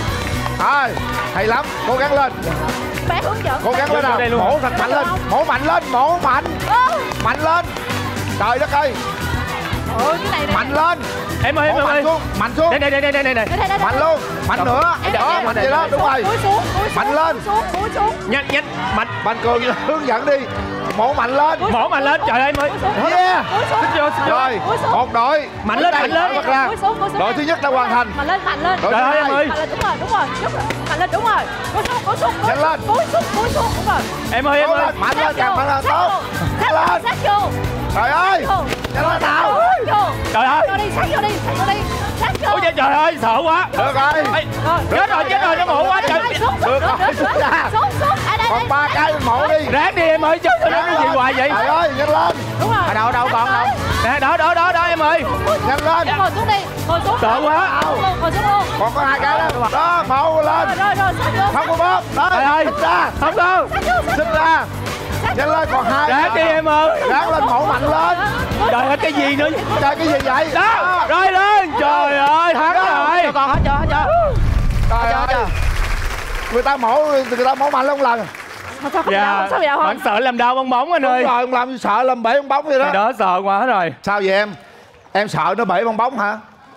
À, hay lắm, cố gắng lên. Bé hướng dẫn. Cố gắng lên nào, mổ thật mạnh lên, mổ mạnh lên, mổ mạnh. Mạnh lên. Trời đất ơi. Ôi, cái này này. Mạnh lên. Em ơi, em ơi. Mạnh xuống, mạnh xuống. Đây đây đây đây đây này. Mạnh luôn, mạnh nữa. Đó, mạnh vậy đó, đúng rồi. Mạnh lên. Nhanh nhanh, mạnh. Mạnh Cường hướng dẫn đi. Mổ mạnh lên. Mổ mạnh lên, trời ơi em ơi. Yeah. Xích vô, xích vô. Rồi, một đội. Mạnh lên, mạnh lên. Đội thứ nhất đã hoàn thành. Mạnh lên, mạnh lên. Trời ơi em ơi. Mạnh lên, đúng rồi, đúng rồi. Mạnh lên, đúng rồi. Cúi xuống, cúi xuống. Nhanh lên. Cúi xuống, cúi xuống, đúng rồi. Em ơi, em ơi. Mạnh lên, càng mạnh lên tốt. Sát lên. Sát vô. Trời ơi. Nhanh lên nào. Trời ơi. Vô đi, sát vô đi, sát vô đi. Sát vô. Ôi trời ơi, sợ quá. Được rồi. Chết rồi, chết rồi, nó mổ quá trời. Được rồi, xuống ra. Xuống, xuống. Còn ba cái mổ đi. Ráng đi em ơi, chứ nó cái gì hoài vậy? Trời ơi, nhanh lên. Đúng rồi. À, đâu đâu còn đâu. Nè, đó đó đó đó em ơi. Nhanh lên. Ngồi xuống đi, ngồi xuống. Sợ quá. Ngồi xuống luôn. Còn có hai cái đó. Đó, mổ lên. Rồi rồi rồi, sát vô. Không có bóp. Đó, Trời ơi. xích ra. Không đâu. Xích ra. Nhanh lên, còn hai. Ráng đi em ơi. Ráng lên, mổ mạnh lên. Trời ơi, cái gì nữa? Trời, cái gì vậy? Đó, rồi lên. Trời ơi, thắng rồi. Còn hết chưa, hết chưa? Trời ơi. Người ta mổ, người ta mổ mạnh lắm lần. Sao không đau, sao bị đau không? Bạn sợ làm đau bong bóng anh Đúng ơi. rồi, ông làm gì sợ làm bể bong bóng vậy đó. Đó sợ quá rồi. Sao vậy em? Em sợ nó bể bong bóng hả?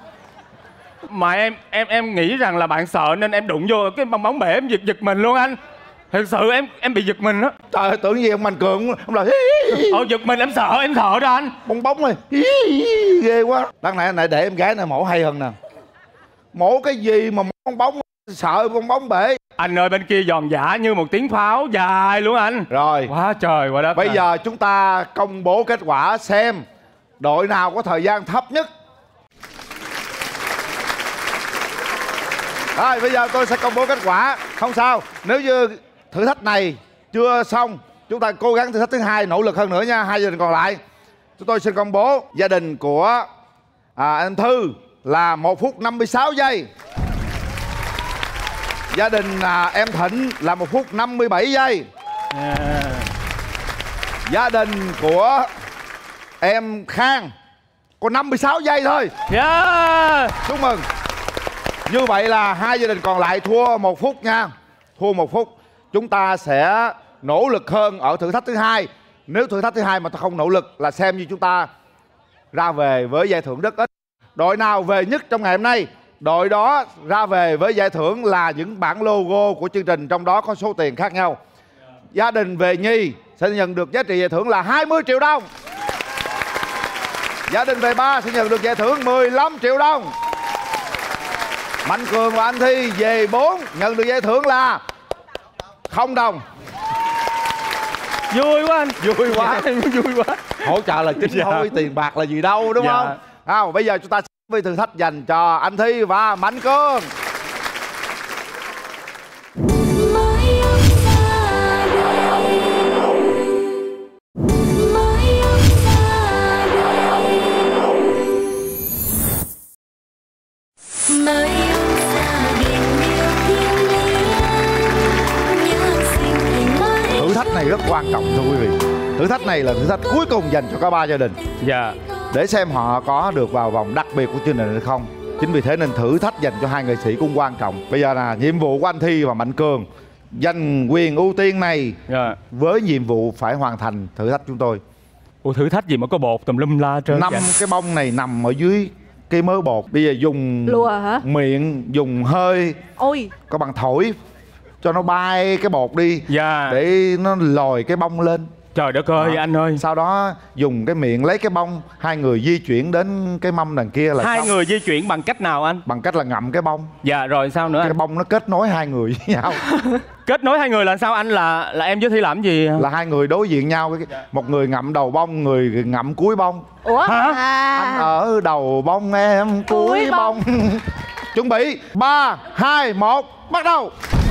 Mà em em em nghĩ rằng là bạn sợ nên em đụng vô cái bong bóng bể em giật giật mình luôn anh. Thật sự em em bị giật mình á. Trời ơi, tưởng gì ông Mạnh Cường ông là Ồ giật mình em sợ em sợ đó anh. bong bóng này ghê quá. Đằng này này để em gái này mổ hay hơn nè. Mổ cái gì mà bong bóng sợ bong bóng bể. Anh ơi bên kia giòn giả như một tiếng pháo dài luôn anh. Rồi. Quá trời quá đất. Bây à. giờ chúng ta công bố kết quả xem đội nào có thời gian thấp nhất. Rồi bây giờ tôi sẽ công bố kết quả. Không sao, nếu như thử thách này chưa xong, chúng ta cố gắng thử thách thứ hai, nỗ lực hơn nữa nha. Hai gia đình còn lại chúng tôi xin công bố gia đình của à, anh Thư là một phút năm mươi sáu giây. Gia đình à, em Thịnh là một phút năm mươi bảy giây. Yeah. Gia đình của em Khang có năm mươi sáu giây thôi. Yeah. Chúc mừng. Như vậy là hai gia đình còn lại thua một phút nha. Thua một phút. Chúng ta sẽ nỗ lực hơn ở thử thách thứ hai. Nếu thử thách thứ hai mà ta không nỗ lực là xem như chúng ta ra về với giải thưởng rất ít. Đội nào về nhất trong ngày hôm nay, đội đó ra về với giải thưởng là những bản logo của chương trình, trong đó có số tiền khác nhau. Gia đình về nhì sẽ nhận được giá trị giải thưởng là hai mươi triệu đồng. Gia đình về ba sẽ nhận được giải thưởng mười lăm triệu đồng. Mạnh Cường và anh Thi về bốn nhận được giải thưởng là không đồng. Vui quá anh. Vui quá. Vui quá. Hỗ trợ là chính Dạ. thôi, tiền bạc là gì đâu, đúng Dạ. không? Không, bây giờ chúng ta sẽ với thử thách dành cho anh Thi và Mạnh Cường. Thử thách này rất quan trọng thưa quý vị. Thử thách này là thử thách cuối cùng dành cho cả ba gia đình. Dạ. Để xem họ có được vào vòng đặc biệt của chương trình hay không. Chính vì thế nên thử thách dành cho hai nghệ sĩ cũng quan trọng. Bây giờ là nhiệm vụ của anh Thi và Mạnh Cường. Giành quyền ưu tiên này Dạ. với nhiệm vụ phải hoàn thành thử thách chúng tôi. Ủa thử thách gì mà có bột tùm lum la trơn. Năm dạ. cái bông này nằm ở dưới cái mớ bột. Bây giờ dùng Lùa hả? miệng, dùng hơi. Ôi. Có bằng thổi cho nó bay cái bột đi. Dạ. Để nó lòi cái bông lên. Trời đất ơi Đó. anh ơi. Sau đó dùng cái miệng lấy cái bông, hai người di chuyển đến cái mâm đằng kia là Hai xong. người di chuyển bằng cách nào anh? Bằng cách là ngậm cái bông. Dạ rồi sao nữa Cái anh? bông nó kết nối hai người với nhau. Kết nối hai người là sao anh? Là là em với Thi làm gì? Là hai người đối diện nhau. Một người ngậm đầu bông, người ngậm cuối bông. Ủa? Hả? À. Anh ở đầu bông, em cuối, Cuối bông, bông. Chuẩn bị ba, hai, một, bắt đầu.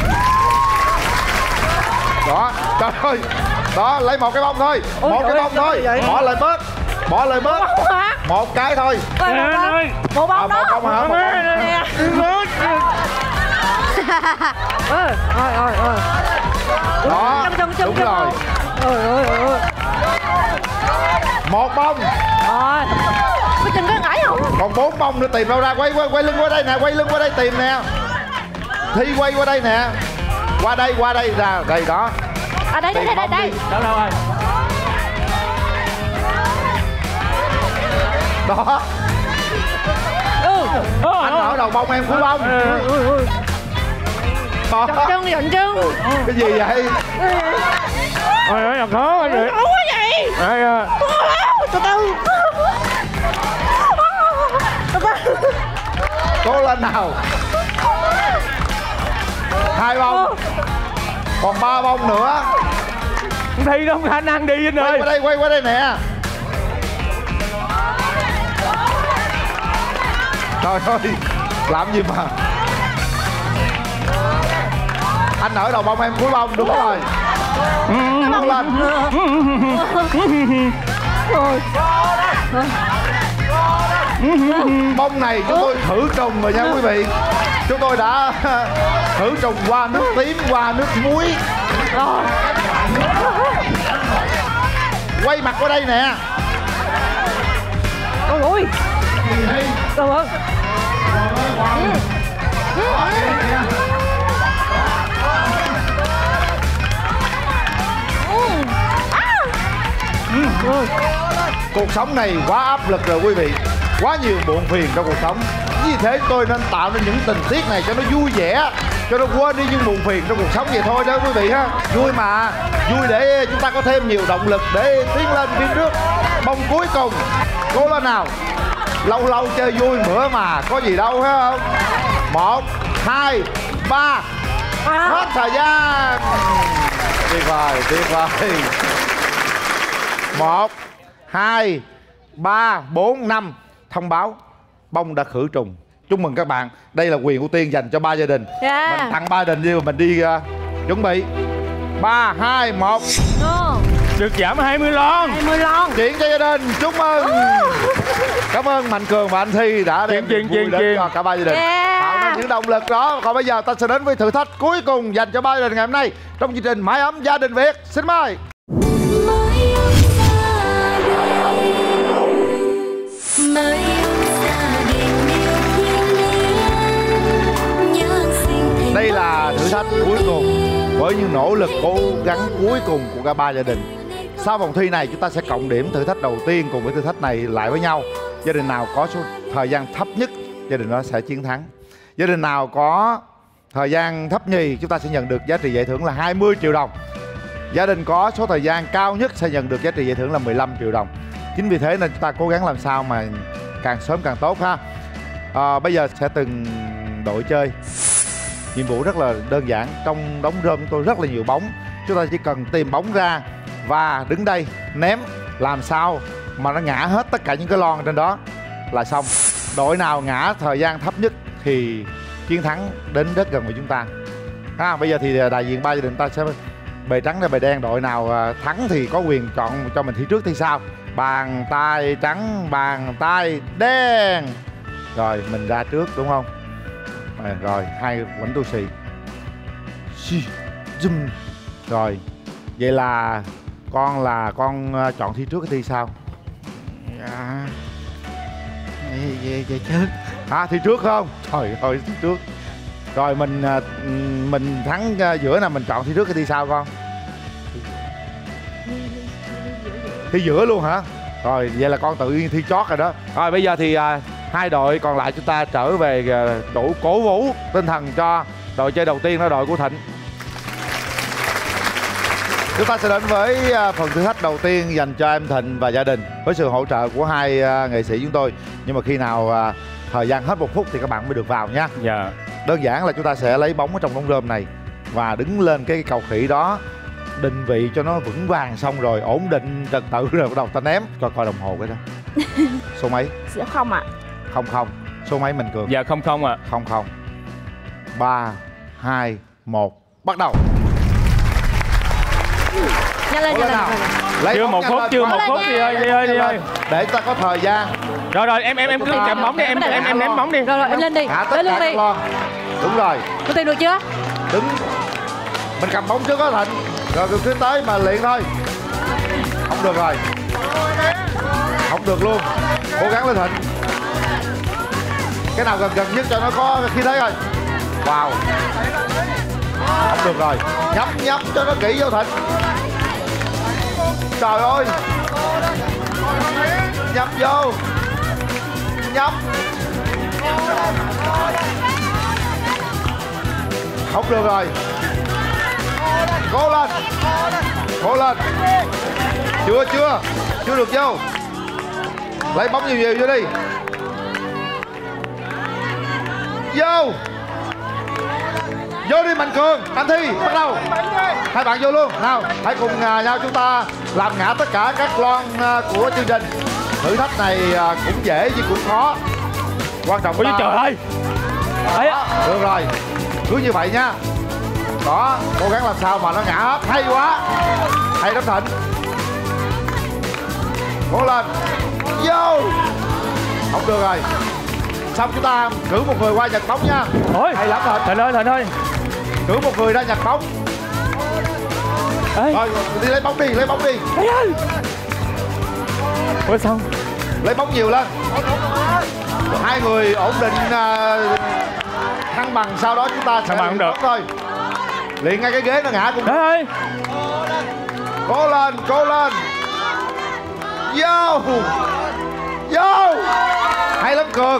Đó, trời ơi. Đó, lấy một cái bông thôi. Ôi Một trời cái ơi, bông sao thôi. vậy? Bỏ lại bớt. Bỏ lại bớt. Một cái thôi. Ôi, một Anh bông. ơi. Một À, bông một đó. bông hả? Một bông. Nè. Ôi, ôi, ôi, ôi. Đó, Chân, chân, chân, đúng chân rồi. không? Ôi, ôi, ôi. Một bông. Rồi. Cái chân có ngải không? Còn bốn bông nữa, tìm đâu ra. Quay quay quay lưng qua đây nè, quay lưng qua đây tìm nè. Thi quay qua đây nè. Qua đây, qua đây ra, đây đó. À đây, đây, Tìm đây, đây, bông đây. đi. Đâu đâu anh? Đó. Ừ. Anh ở đầu bông, em cuối bông. Đó. Dọn chân, dọn chân. Cái gì vậy? Ôi ơi là khó anh ơi. Khó quá vậy. Ai à. Từ từ. Từ từ. Cố lên nào. Hai bông. Còn ba bông nữa. Thi không khả năng đi anh Quay ơi. qua đây, quay qua đây nè. Trời ơi, làm gì mà. Anh ở đầu bông, em cuối bông, đúng rồi. Bông lên. Bông này chúng tôi thử trùng rồi nha quý vị. Chúng tôi đã thử trùng qua nước tím, qua nước muối. Quay mặt qua đây nè. Ôi ôi. Trời ơi. Cuộc sống này quá áp lực rồi quý vị. Quá nhiều muộn phiền trong cuộc sống. Vì thế tôi nên tạo nên những tình tiết này cho nó vui vẻ, cho nó quên đi những muộn phiền trong cuộc sống vậy thôi đó quý vị ha. Vui mà. Vui để chúng ta có thêm nhiều động lực để tiến lên phía trước. Bông cuối cùng. Cố lên nào. Lâu lâu chơi vui bữa mà, có gì đâu phải không? Một, hai, ba. Hết thời gian. Tuyệt vời, tuyệt vời. Một, hai, ba, bốn, năm. Thông báo bông đã khử trùng. Chúc mừng các bạn. Đây là quyền ưu tiên dành cho ba gia đình. Yeah. Mình tặng ba gia đình đi, mình đi uh, chuẩn bị. Ba, hai, một. Được giảm hai mươi lon. hai mươi lon. Chuyển cho gia đình. Chúc mừng. Cảm ơn Mạnh Cường và anh Thi đã đem Chiên, vui chiên, đến chiên. cho cả ba gia đình. Yeah. Tạo nên những động lực đó. Còn bây giờ ta sẽ đến với thử thách cuối cùng dành cho ba gia đình ngày hôm nay trong chương trình Mái Ấm Gia Đình Việt. Xin mời. Đây là thử thách cuối cùng với những nỗ lực cố gắng cuối cùng của cả ba gia đình. Sau vòng thi này chúng ta sẽ cộng điểm thử thách đầu tiên cùng với thử thách này lại với nhau. Gia đình nào có số thời gian thấp nhất, gia đình đó sẽ chiến thắng. Gia đình nào có thời gian thấp nhì, chúng ta sẽ nhận được giá trị giải thưởng là hai mươi triệu đồng. Gia đình có số thời gian cao nhất sẽ nhận được giá trị giải thưởng là mười lăm triệu đồng. Chính vì thế nên chúng ta cố gắng làm sao mà càng sớm càng tốt ha. À, bây giờ sẽ từng đội chơi. Nhiệm vụ rất là đơn giản. Trong đống rơm chúng tôi rất là nhiều bóng. Chúng ta chỉ cần tìm bóng ra và đứng đây ném làm sao mà nó ngã hết tất cả những cái lon trên đó là xong. Đội nào ngã thời gian thấp nhất thì chiến thắng đến rất gần với chúng ta ha. Bây giờ thì đại diện ba gia đình ta sẽ bề trắng hay bề đen, đội nào thắng thì có quyền chọn cho mình thi trước thi sau. Bàn tay trắng, bàn tay đen. Rồi mình ra trước đúng không? À, rồi hai quảnh tu xì. Zoom. Rồi vậy là con là con chọn thi trước hay thi sau? Dạ về, về, về trước. À thi trước không? Trời ơi thi trước. Rồi mình mình thắng giữa nào mình chọn thi trước hay thi sau con? Thi giữa luôn hả? Rồi vậy là con tự nhiên thi chót rồi đó. Rồi bây giờ thì à, hai đội còn lại chúng ta trở về à, đủ cổ vũ tinh thần cho đội chơi đầu tiên đó, đội của Thịnh. Chúng ta sẽ đến với à, phần thử thách đầu tiên dành cho em Thịnh và gia đình với sự hỗ trợ của hai à, nghệ sĩ chúng tôi. Nhưng mà khi nào à, thời gian hết một phút thì các bạn mới được vào nha. Dạ. Đơn giản là chúng ta sẽ lấy bóng ở trong đống rơm này và đứng lên cái cầu khỉ đó, định vị cho nó vững vàng, xong rồi ổn định trật tự rồi bắt đầu ta ném. Coi coi đồng hồ cái đó. Số mấy? Dạ không ạ. Không không. Số mấy mình Cường? Dạ không không ạ. Không không. Ba, hai, một, bắt đầu. Nhanh lên, nhanh lên. Lấy chưa một phút, chưa một phút đi ơi, đi ơi, đi ơi. Để ta có thời gian. Rồi rồi em em em cứ cầm bóng đi, em em em ném bóng đi. Rồi rồi em lên đi. Thả tất cả các lon. Đúng rồi. Có tìm được chưa? Đứng. Mình cầm bóng trước đó Thịnh. Rồi cứ tới mà liền thôi. Không được rồi. Không được luôn. Cố gắng lên Thịnh. Cái nào gần gần nhất cho nó có khí thế rồi. Wow. Không được rồi. Nhấp nhấp cho nó kỹ vô Thịnh. Trời ơi. Nhấp vô. Nhấp. Không được rồi. Cố lên. Cố lên. Chưa chưa. Chưa được vô. Lấy bóng nhiều nhiều vô đi. Vô. Vô đi Mạnh Cường. Anh Thi bắt đầu. Hai bạn vô luôn. Nào hãy cùng nhau chúng ta làm ngã tất cả các lon của chương trình. Thử thách này cũng dễ nhưng cũng khó. Quan trọng ôi trời ơi. Đấy. Được rồi. Cứ như vậy nha. Đó, cố gắng làm sao mà nó ngã hết. Hay quá. Hay lắm Thịnh. Cố lên. Vô. Không được rồi. Xong chúng ta cử một người qua nhặt bóng nha. Ôi. Hay lắm Thịnh. Thịnh ơi, Thịnh ơi. Cử một người ra nhặt bóng. Ê. Rồi đi lấy bóng đi, lấy bóng đi. Ê ơi. Ủa sao? Lấy bóng nhiều lên. Hai người ổn định uh, thăng bằng, sau đó chúng ta sẽ không được thôi. Liền ngay cái ghế nó ngã cũng. Ê. Cố lên, cố lên. Vô. Vô. Hay lắm Cường.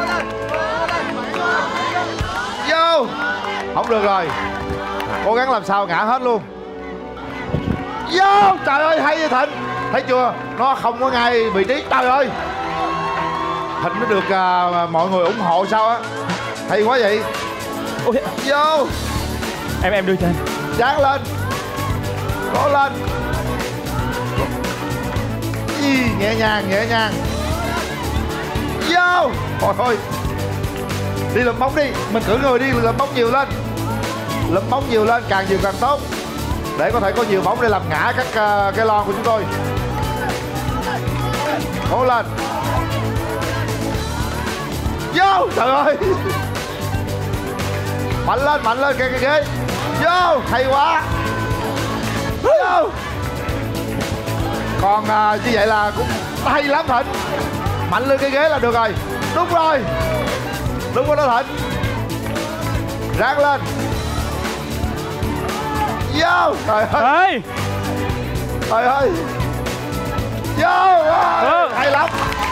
Vô. Không được rồi. Cố gắng làm sao ngã hết luôn. Vô. Trời ơi hay vậy Thịnh. Thấy chưa? Nó không có ngay vị trí. Trời ơi. Thịnh nó được uh, mọi người ủng hộ sao á. Hay quá vậy. Ôi. Vô. Em em đưa cho anh. Dán lên. Cố lên. Ý, nhẹ nhàng, nhẹ nhàng. Vô. Thôi thôi. Đi lụm bóng đi. Mình cử người đi lụm bóng nhiều lên. Lụm bóng nhiều lên, càng nhiều càng tốt. Để có thể có nhiều bóng để làm ngã các uh, cái lon của chúng tôi. Cố lên. Vô. Trời ơi. Mạnh lên, mạnh lên cái cái ghế. Vô. Hay quá. Vô. Còn uh, như vậy là cũng hay lắm Thịnh. Mạnh lên cái ghế là được rồi. Đúng rồi. Đúng rồi đó Thịnh. Ráng lên. Vô. Trời ơi. Ê. Trời ơi. Vô. Ừ. Hay lắm.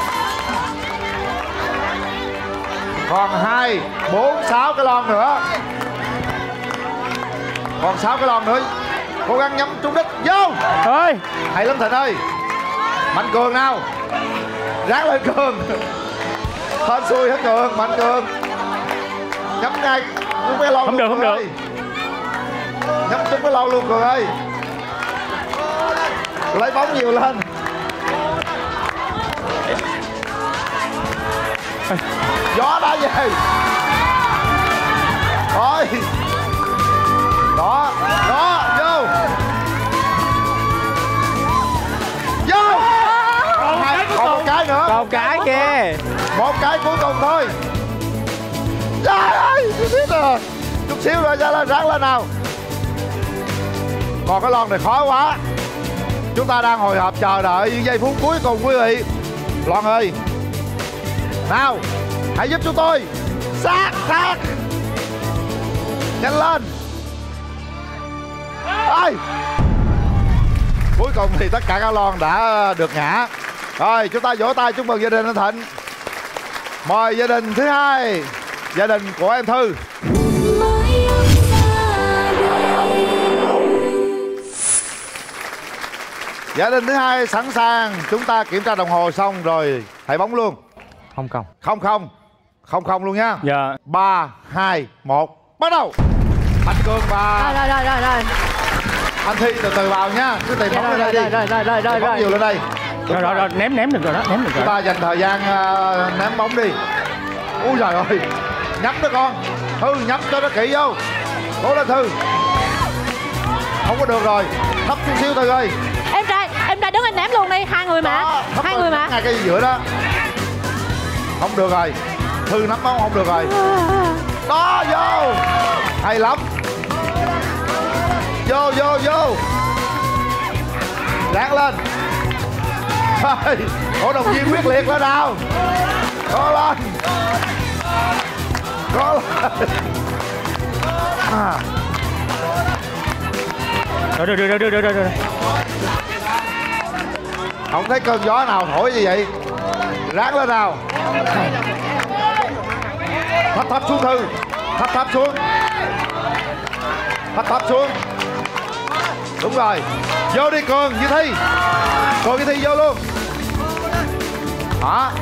Còn hai, bốn, sáu cái lon nữa. Còn sáu cái lon nữa. Cố gắng nhắm trúng đích. Vô. Ơi. Hay lắm Thịnh ơi. Mạnh Cường nào. Ráng lên Cường. Hên xui hết Cường. Mạnh Cường. Nhắm ngay chúng cái lon. Không được, không được. Nhắm chúng cái lon luôn Cường ơi. Lấy bóng nhiều lên. Gió đã về. Thôi. Đó, đó, vô. Vô. Còn hai, còn một cái nữa. Còn cái kìa. Một cái cuối cùng thôi. Trời ơi, chút xíu rồi. Chút xíu rồi, ra lên, ráng lên nào. Còn cái lon này khó quá. Chúng ta đang hồi hộp chờ đợi những giây phút cuối cùng quý vị. Lon ơi. Nào, hãy giúp chúng tôi. Sát, sát. Nhanh lên. Ơi. Cuối cùng thì tất cả các lon đã được ngã. Rồi, chúng ta vỗ tay chúc mừng gia đình anh Thịnh. Mời gia đình thứ hai, gia đình của em Thư. Gia đình thứ hai sẵn sàng. Chúng ta kiểm tra đồng hồ xong rồi hãy bóng luôn. Không không. Không không. Không không luôn nha. Dạ. Ba, hai, một, bắt đầu. Mạnh Cường và Rồi rồi rồi rồi. anh Thi từ từ vào nha. Cứ tìm Dạ, bóng rồi, lên đây rồi, đi. rồi, rồi, rồi, rồi, Tìm bóng rồi. nhiều lên đây. Rồi, rồi, rồi, ném, ném được rồi đó, ném được rồi. Chúng ta dành thời gian uh, ném bóng đi. Ui trời ơi. Nhắm đó con. Thư nhắm cho nó kỹ vô. Cố lên Thư. Không có được rồi. Thấp chút xíu Thư ơi. Em trai, em trai đứng anh ném luôn đi. Hai người mà. Đó, thấp Hai lên, người mà. ngay cái giữa đó. Không được rồi. Thư nắm bóng không được rồi. Đó vô. Hay lắm. Vô vô vô. Ráng lên. Cổ động viên quyết liệt lên nào. Có lên. Có lên. À. Rồi, rồi, rồi, rồi, rồi, rồi, rồi. Không thấy cơn gió nào thổi như vậy. Ráng lên nào. Thấp thấp xuống Thư. Thấp thấp xuống. Thấp thấp xuống. Đúng rồi. Vô đi Cường, Như Thi. Cường, Như Thi vô luôn. Đó.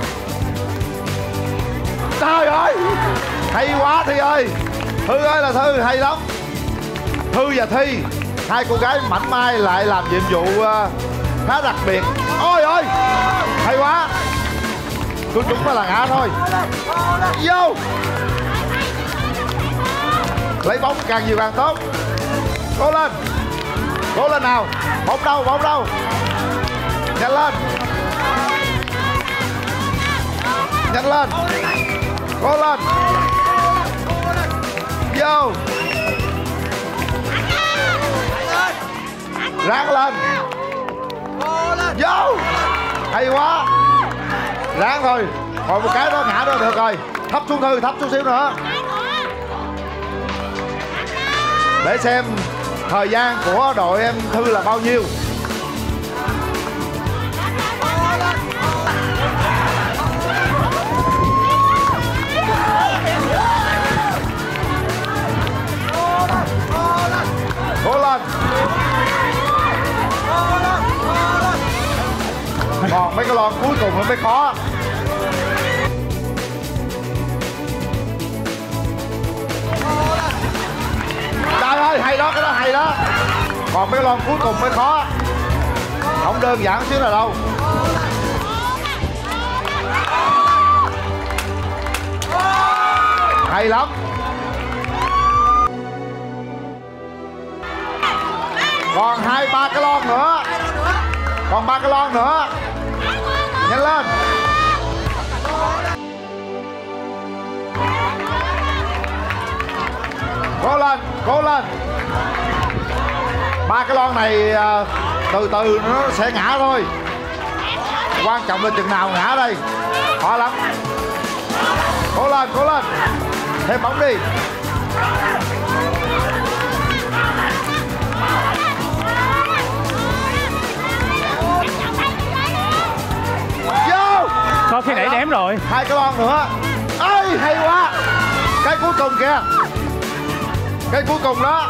Trời ơi. Hay quá Thi ơi. Thư ơi là Thư, hay lắm. Thư và Thi, hai cô gái mảnh mai lại làm nhiệm vụ uh, khá đặc biệt. Ôi ơi. Hay quá. Cứ chúng phải là ngã thôi. Vô. Lấy bóng càng nhiều càng tốt. Cố lên. Cố lên nào. Bóng đâu, bóng đâu. Nhanh lên. Nhanh lên. Cố lên. Vô. Ráng lên. Vô. Hay quá. Ráng thôi. Còn một cái đó ngã đó được rồi. Thấp xuống Thư, thấp xuống xíu nữa. Để xem thời gian của đội em Thư là bao nhiêu. Cố lên. Còn mấy cái lon cuối cùng nó mới khó. Trời ơi, hay đó, cái đó hay đó. Còn mấy cái lon cuối cùng mới khó. Không đơn giản xíu nào đâu. Hay lắm. Còn hai ba cái lon nữa. Còn ba cái lon nữa. Nhanh lên. Cố lên, cố lên. Ba cái lon này à, từ từ nó sẽ ngã thôi. Quan trọng là chừng nào ngã đây. Khó lắm. Cố lên, cố lên. Thêm bóng đi. Vô. Có khi nãy ném rồi. Hai cái lon nữa. Ơi, hay quá. Cái cuối cùng kìa. Cái cuối cùng đó.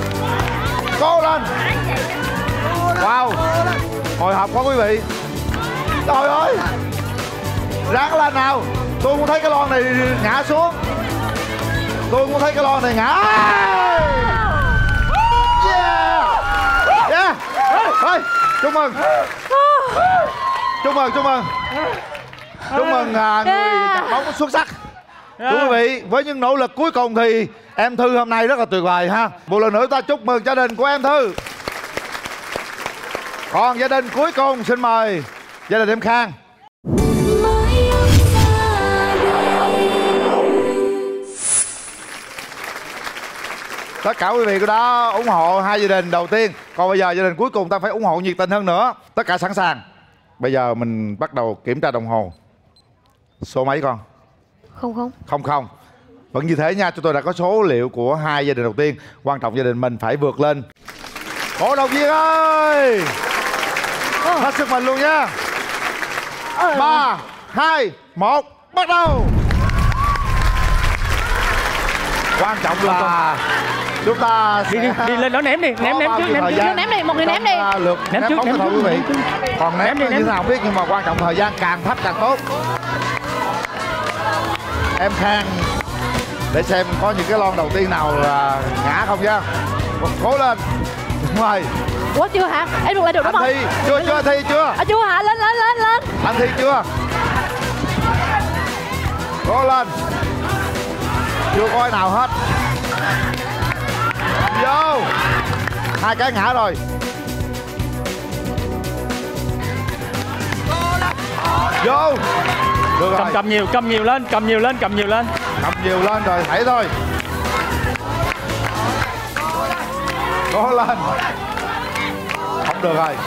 Cố lên. Wow. Hồi hộp quá quý vị. Trời ơi, ráng lên nào. Tôi muốn thấy cái lon này ngã xuống. Tôi muốn thấy cái lon này ngã. Yeah. Yeah. Thôi, chúc mừng. Chúc mừng, chúc mừng. Chúc mừng à, người chặt bóng xuất sắc. Thưa quý vị, với những nỗ lực cuối cùng thì em Thư hôm nay rất là tuyệt vời ha. Một lần nữa ta chúc mừng gia đình của em Thư. Còn gia đình cuối cùng xin mời gia đình em Khang. Tất cả quý vị cũng đã ủng hộ hai gia đình đầu tiên. Còn bây giờ gia đình cuối cùng ta phải ủng hộ nhiệt tình hơn nữa. Tất cả sẵn sàng. Bây giờ mình bắt đầu kiểm tra đồng hồ. Số mấy con? Không không. Không không. Vẫn như thế nha, chúng tôi đã có số liệu của hai gia đình đầu tiên. Quan trọng gia đình mình phải vượt lên. Cổ động viên ơi, hết sức mình luôn nha. Ba, hai, một, bắt đầu. Quan trọng là chúng ta đi, đi, đi lên đó ném đi, ném ném trước, ném trước, ném đi, một người ném đi. Lượt ném, ném trước, ném thôi quý vị. Còn ném, ném đi, như thế nào không biết, nhưng mà quan trọng thời gian càng thấp càng tốt. Em Khang để xem có những cái lon đầu tiên nào là ngã không nha. Cố lên. Mời. Ủa chưa hả? Em được lại được đúng không? Anh Thi, chưa chưa Thi chưa? À, chưa hả? Lên lên lên lên. Anh Thi chưa? Cố lên. Chưa có ai nào hết. Vô. Hai cái ngã rồi. Vô. Được rồi. Cầm cầm nhiều, cầm nhiều lên, cầm nhiều lên, cầm nhiều lên. Cầm nhiều lên rồi, thảy thôi. Cố lên. Không được rồi.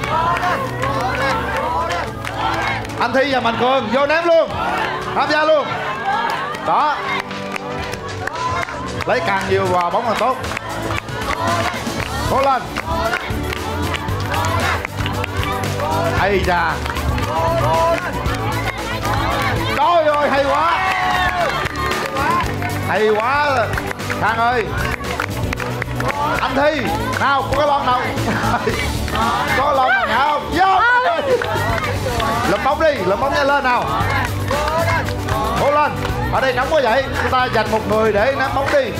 Anh Thi và Mạnh Cường vô ném luôn. Tham gia luôn. Đó. Lấy càng nhiều vào bóng là tốt. Cố lên. Ây da. Trời ơi, hay quá. Hay quá. Khang ơi. Anh Thi. Nào, có cái lon nào. Có lon nào ngã không? Vô. Lụm bóng đi, lụm bóng nhanh lên nào. Cố lên. Ở đây nóng quá vậy. Chúng ta dành một người để ném bóng đi.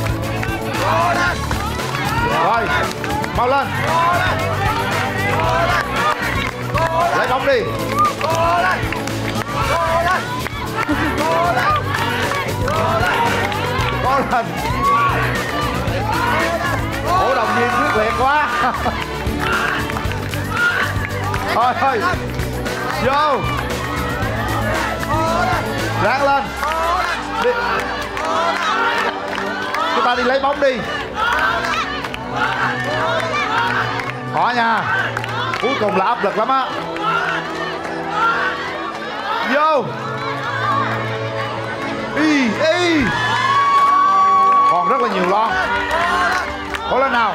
Rồi. Mau lên. Lấy bóng đi. Có lên. Cổ động viên quyết liệt quá. Thôi thôi. Vô. Ráng lên. Đi. Chúng ta đi lấy bóng đi. Khó nha. Cuối cùng là áp lực lắm á. Vô. Y y. Còn rất là nhiều lon. Cố lên nào.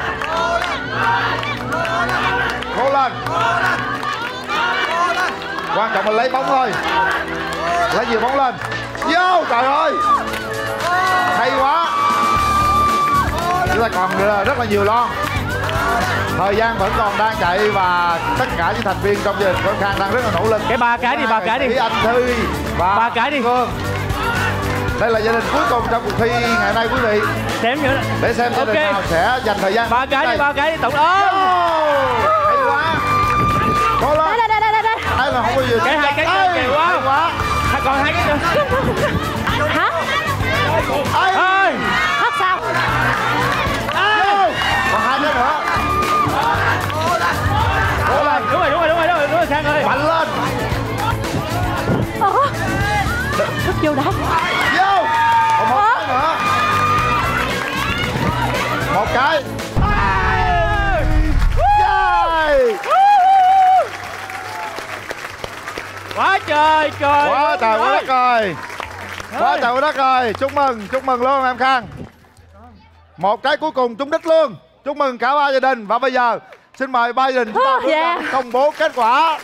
Cố lên. Quan trọng là lấy bóng thôi. Lấy nhiều bóng lên. Vô. Trời ơi. Hay quá. Chúng ta còn rất là nhiều lon. Thời gian vẫn còn đang chạy và tất cả những thành viên trong gia đình của Khang đang rất là nỗ lực. Cái ba cái đi, ba cái đi. Anh Thư và ba cái đi. Phương. Đây là gia đình cuối cùng trong cuộc thi ngày nay quý vị. Xem nữa. Để xem gia đình okay. nào sẽ dành thời gian. Ba cái đi, ba cái đi, tổng ơn. Hay quá. Cố lên. Đây đây đây đây đây. Đây là không có gì. Cái hai cái kia kìa quá. Hay quá. Còn hai cái nữa. Hả? Ơi. Hết sao? Còn hai cái nữa. Cố lên. Đúng rồi, đúng rồi, đúng rồi, đúng rồi, đúng rồi, Khang ơi. Mạnh lên. Ủa? Rất vô đó. Vô. Còn một cái nữa. Một cái. Yeah. Quá trời trời. Quá trời quá đất rồi. Quá trời quá đất rồi. Chúc mừng, chúc mừng luôn em Khang. Một cái cuối cùng trúng đích luôn. Chúc mừng cả ba gia đình. Và bây giờ xin mời ba gia đình chúng ta yeah. công bố kết quả.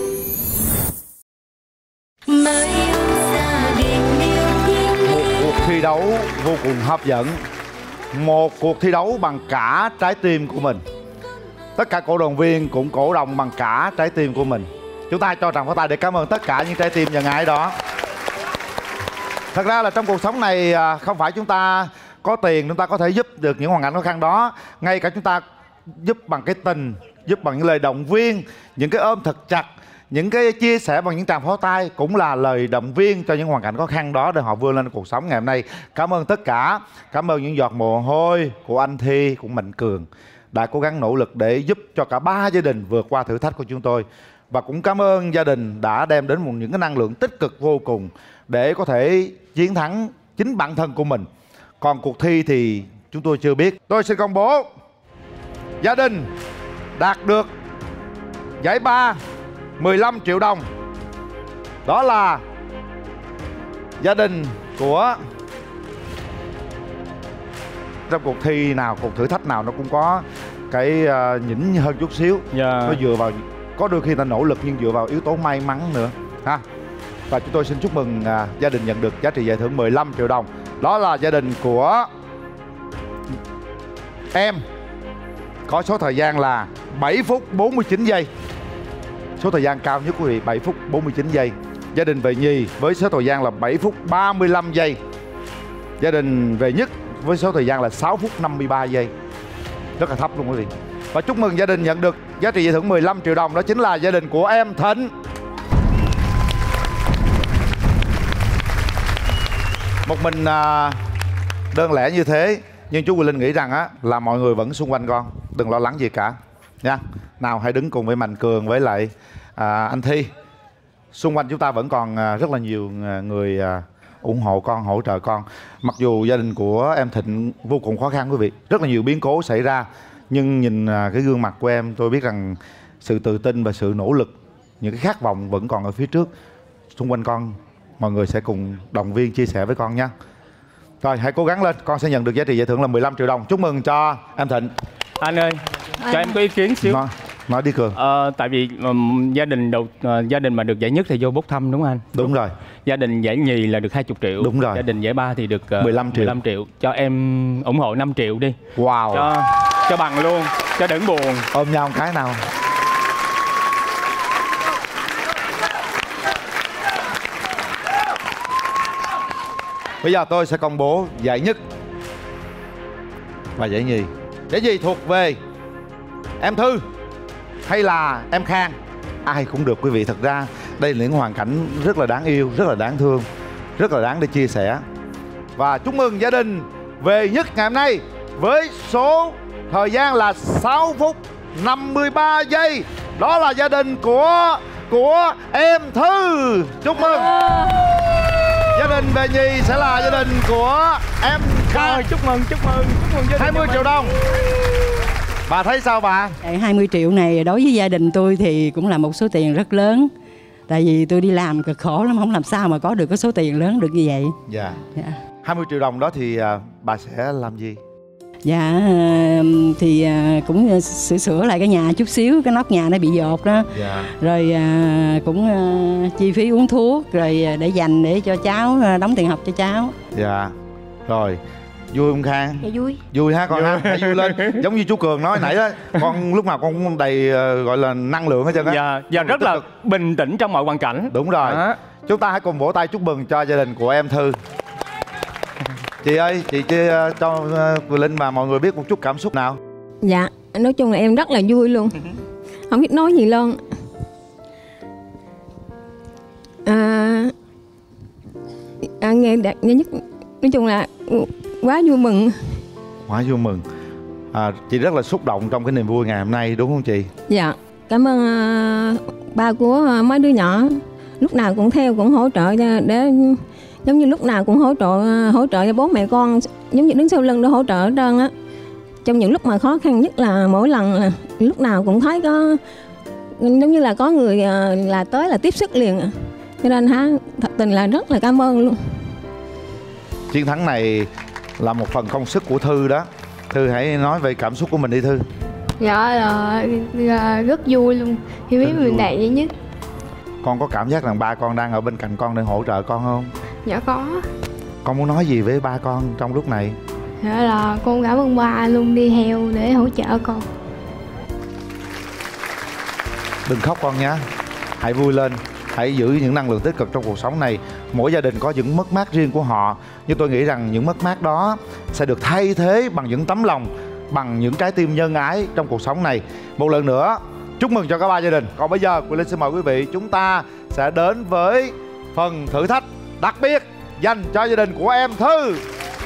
Một cuộc thi đấu vô cùng hấp dẫn, một cuộc thi đấu bằng cả trái tim của mình. Tất cả cổ động viên cũng cổ động bằng cả trái tim của mình. Chúng ta cho tràng pháo tay để cảm ơn tất cả những trái tim nhân ái đó. Thật ra là trong cuộc sống này không phải chúng ta có tiền chúng ta có thể giúp được những hoàn cảnh khó khăn đó. Ngay cả chúng ta giúp bằng cái tình, giúp bằng những lời động viên, những cái ôm thật chặt, những cái chia sẻ bằng những tràng pháo tay cũng là lời động viên cho những hoàn cảnh khó khăn đó để họ vươn lên cuộc sống ngày hôm nay. Cảm ơn tất cả. Cảm ơn những giọt mồ hôi của anh Thi, của Mạnh Cường đã cố gắng nỗ lực để giúp cho cả ba gia đình vượt qua thử thách của chúng tôi. Và cũng cảm ơn gia đình đã đem đến một những cái năng lượng tích cực vô cùng để có thể chiến thắng chính bản thân của mình. Còn cuộc thi thì chúng tôi chưa biết. Tôi sẽ công bố gia đình đạt được giải ba mười lăm triệu đồng. Đó là gia đình của... Trong cuộc thi nào, cuộc thử thách nào nó cũng có cái uh, nhỉnh hơn chút xíu. Yeah. Nó dựa vào, có đôi khi ta nỗ lực nhưng dựa vào yếu tố may mắn nữa ha. Và chúng tôi xin chúc mừng uh, gia đình nhận được giá trị giải thưởng mười lăm triệu đồng. Đó là gia đình của em, có số thời gian là bảy phút bốn mươi chín giây. Số thời gian cao nhất quý vị, bảy phút bốn mươi chín giây. Gia đình về nhì với số thời gian là bảy phút ba mươi lăm giây. Gia đình về nhất với số thời gian là sáu phút năm mươi ba giây. Rất là thấp luôn quý vị. Và chúc mừng gia đình nhận được giá trị giải thưởng mười lăm triệu đồng. Đó chính là gia đình của em Thịnh. Một mình à, đơn lẻ như thế, nhưng chú Quỳnh Linh nghĩ rằng á là mọi người vẫn xung quanh con, đừng lo lắng gì cả nha. Nào hãy đứng cùng với Mạnh Cường với lại à, anh Thi. Xung quanh chúng ta vẫn còn à, rất là nhiều người à, ủng hộ con, hỗ trợ con. Mặc dù gia đình của em Thịnh vô cùng khó khăn quý vị, rất là nhiều biến cố xảy ra, nhưng nhìn à, cái gương mặt của em, tôi biết rằng sự tự tin và sự nỗ lực, những cái khát vọng vẫn còn ở phía trước. Xung quanh con, mọi người sẽ cùng động viên, chia sẻ với con nha. Rồi hãy cố gắng lên, con sẽ nhận được giá trị giải thưởng là mười lăm triệu đồng. Chúc mừng cho em Thịnh. Anh ơi, anh... cho em có ý kiến xíu. Nói, nói đi Cường. Ờ, tại vì um, gia đình đầu uh, gia đình mà được giải nhất thì vô bốc thăm đúng không anh? Đúng rồi. Gia đình giải nhì là được hai mươi triệu. Đúng rồi. Gia đình giải ba thì được uh, mười lăm triệu. mười lăm triệu. Cho em ủng hộ năm triệu đi. Wow. Cho cho bằng luôn, cho đừng buồn. Ôm nhau một cái nào. Bây giờ tôi sẽ công bố giải nhất và giải nhì. Giải nhì thuộc về em Thư hay là em Khang, ai cũng được quý vị. Thật ra đây là những hoàn cảnh rất là đáng yêu, rất là đáng thương, rất là đáng để chia sẻ. Và chúc mừng gia đình về nhất ngày hôm nay với số thời gian là sáu phút năm mươi ba giây. Đó là gia đình của của em Thư. Chúc mừng. Gia đình về nhì sẽ là gia đình của em Khang. Chúc mừng, chúc mừng, chúc mừng gia đình hai mươi triệu đồng. Bà thấy sao bà? hai mươi triệu này đối với gia đình tôi thì cũng là một số tiền rất lớn. Tại vì tôi đi làm cực khổ lắm, không làm sao mà có được cái số tiền lớn được như vậy. Dạ. Dạ. hai mươi triệu đồng đó thì à, bà sẽ làm gì? Dạ thì cũng sửa sửa lại cái nhà chút xíu, cái nóc nhà nó bị dột đó. Dạ. Rồi cũng chi phí uống thuốc, rồi để dành để cho cháu, đóng tiền học cho cháu. Dạ. Rồi, vui không Khang? Dạ vui. Vui ha con ha, hãy vui lên. Giống như chú Cường nói nãy đó, con lúc nào con cũng đầy gọi là năng lượng hết trơn á. Dạ, dạ rất là bình tĩnh trong mọi hoàn cảnh. Đúng rồi. À. Chúng ta hãy cùng vỗ tay chúc mừng cho gia đình của em Thư. Chị ơi, chị chia cho Quỳnh Linh và mọi người biết một chút cảm xúc nào. Dạ, nói chung là em rất là vui luôn. Không biết nói gì luôn. À, à nghe đạt nhất, nói chung là quá vui mừng. Quá vui mừng. À, chị rất là xúc động trong cái niềm vui ngày hôm nay đúng không chị? Dạ, cảm ơn uh, ba của uh, mấy đứa nhỏ. Lúc nào cũng theo, cũng hỗ trợ cho để giống như lúc nào cũng hỗ trợ hỗ trợ cho bố mẹ con, giống như đứng sau lưng để hỗ trợ hết trơn á. Trong những lúc mà khó khăn nhất là mỗi lần là lúc nào cũng thấy có giống như là có người là tới là tiếp sức liền. Cho nên ha, thật tình là rất là cảm ơn luôn. Chiến thắng này là một phần công sức của Thư đó. Thư hãy nói về cảm xúc của mình đi Thư. Dạ là, là rất vui luôn khi biết mình đạt giải nhất. Con có cảm giác rằng ba con đang ở bên cạnh con để hỗ trợ con không? Dạ có. Con muốn nói gì với ba con trong lúc này? Thế là con cảm ơn ba luôn đi theo để hỗ trợ con. Đừng khóc con nhé. Hãy vui lên. Hãy giữ những năng lượng tích cực trong cuộc sống này. Mỗi gia đình có những mất mát riêng của họ, nhưng tôi nghĩ rằng những mất mát đó sẽ được thay thế bằng những tấm lòng, bằng những trái tim nhân ái trong cuộc sống này. Một lần nữa chúc mừng cho cả ba gia đình. Còn bây giờ Quyền Linh xin mời quý vị, chúng ta sẽ đến với phần thử thách đặc biệt dành cho gia đình của em Thư.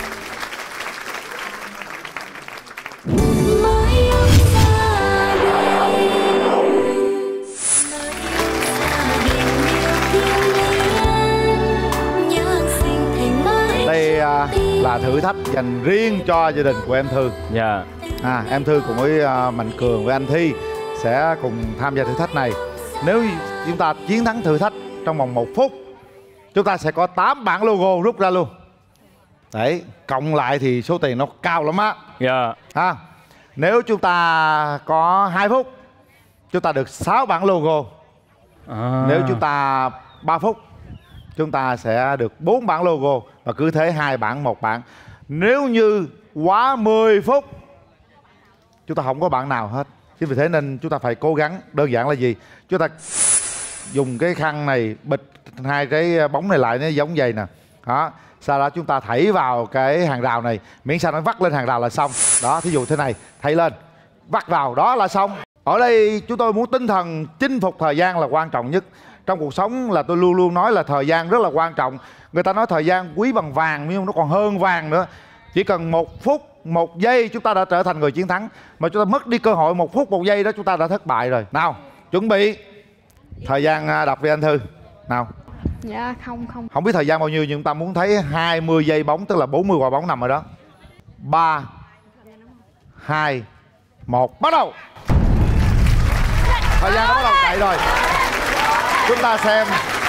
Đây à, là thử thách dành riêng cho gia đình của em Thư. Dạ. Yeah. À, em Thư cùng với à, Mạnh Cường với anh Thi sẽ cùng tham gia thử thách này. Nếu chúng ta chiến thắng thử thách trong vòng một phút, chúng ta sẽ có tám bản logo rút ra luôn. Đấy, cộng lại thì số tiền nó cao lắm á. Dạ. À, nếu chúng ta có hai phút, chúng ta được sáu bản logo. À. Nếu chúng ta ba phút, chúng ta sẽ được bốn bản logo. Và cứ thế hai bản một bản. Nếu như quá mười phút, chúng ta không có bản nào hết. Chính vì thế nên chúng ta phải cố gắng. Đơn giản là gì? Chúng ta dùng cái khăn này bịt hai cái bóng này lại, nó giống vậy nè. Đó. Sau đó chúng ta thảy vào cái hàng rào này, miễn sao nó vắt lên hàng rào là xong. Đó, thí dụ thế này, thảy lên, vắt vào, đó là xong. Ở đây chúng tôi muốn tinh thần chinh phục thời gian là quan trọng nhất. Trong cuộc sống là tôi luôn luôn nói là thời gian rất là quan trọng. Người ta nói thời gian quý bằng vàng, nhưng nó còn hơn vàng nữa. Chỉ cần một phút, một giây chúng ta đã trở thành người chiến thắng. Mà chúng ta mất đi cơ hội một phút, một giây đó chúng ta đã thất bại rồi. Nào, chuẩn bị. Thời gian đọc về anh Thư. Nào. Dạ không không. Không biết thời gian bao nhiêu nhưng ta muốn thấy hai mươi giây bóng, tức là bốn mươi quả bóng nằm ở đó. Ba, hai, một, bắt đầu. Thời gian đã bắt đầu chạy rồi. Chúng ta xem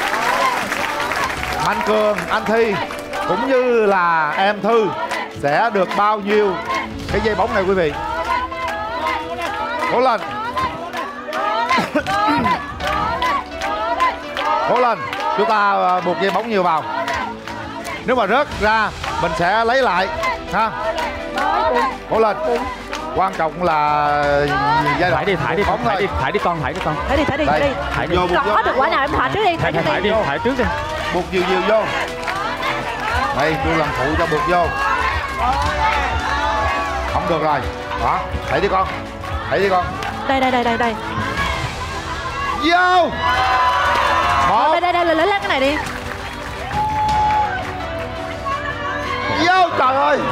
Mạnh Cường, anh Thi cũng như là em Thư sẽ được bao nhiêu cái dây bóng này quý vị. Cố lên. Cố lên. Chúng ta buộc dây bóng nhiều vào. Nếu mà rớt ra mình sẽ lấy lại ha. Cố lên. Quan trọng là giai đoạn thải đi, thải đi, bóng thải đi, thải đi con, thải đi con. Thải đi, thải đi, thải đi. Thải đi. Còn hết được quả nào em thải trước đi. Thải, thải đi, thải trước đi. Buộc nhiều nhiều vô. Đây, tôi làm phụ cho buộc vô. Không được rồi. Đó, thải đi con. Thải đi con. Đây, đây, đây, đây, đây. Vô. Một. Đây, đây, đây, lấy lấy cái này đi. Vô, trời ơi.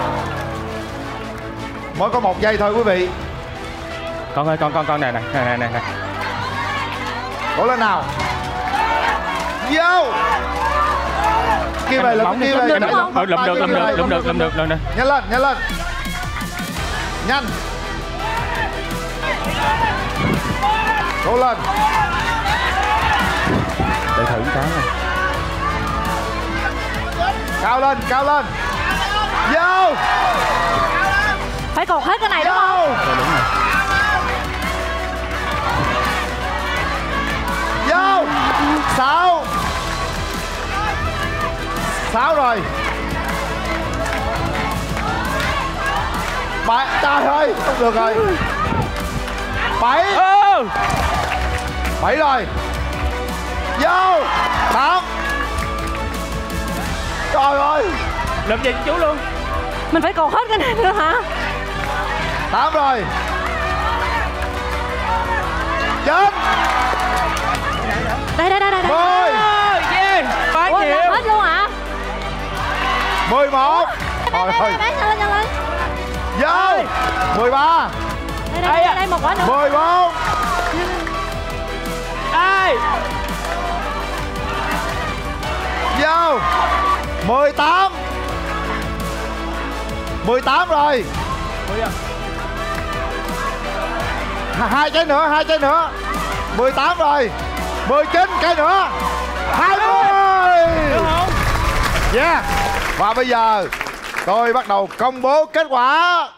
Mới có một giây thôi quý vị. Con ơi, con con con này này này này này. Cố lên nào. Vô. Kia về, lụm kia về. Lụm được, lụm được, lụm được, lụm được, lụm được, lụm được. Nhanh lên, nhanh lên. Nhanh. Cố lên. Để thử cái này. Cao lên, cao lên. Vô. Phải cột hết cái này đúng không? Rồi, đúng rồi. Vô. Sáu. Sáu rồi. Bảy. Trời ơi, không được rồi. Bảy. Ừ. Bảy rồi. Vô. Tám. Trời ơi. Làm gì chú luôn. Mình phải cột hết cái này nữa hả? Tám rồi. Chín. Đây, đây, đây, đây. Mười. Yeah. Quá Ủa, nhiều. làm hết luôn hả? Mười một. Thôi thôi. Nhanh lên, nhanh lên. Vô. Mười ba. Đây, đây, đây, đây, một quả nữa. Mười bốn. Ai. Vô. Mười tám. Mười tám rồi. Hai trái nữa, hai trái nữa. Mười tám rồi. Mười chín cái nữa. Hai mươi. Yeah. Và bây giờ tôi bắt đầu công bố kết quả.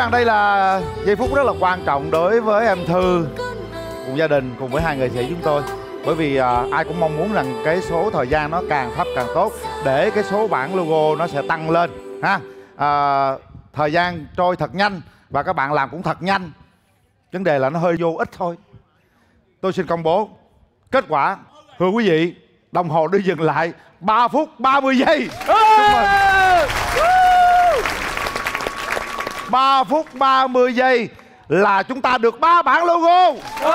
rằng đây là giây phút rất là quan trọng đối với em Thư cùng gia đình, cùng với hai nghệ sĩ chúng tôi. Bởi vì à, ai cũng mong muốn rằng cái số thời gian nó càng thấp càng tốt, để cái số bảng logo nó sẽ tăng lên ha. À, thời gian trôi thật nhanh và các bạn làm cũng thật nhanh. Vấn đề là nó hơi vô ích thôi. Tôi xin công bố kết quả. Thưa quý vị, đồng hồ đã dừng lại ba phút ba mươi giây. ba phút ba mươi giây là chúng ta được ba bản logo.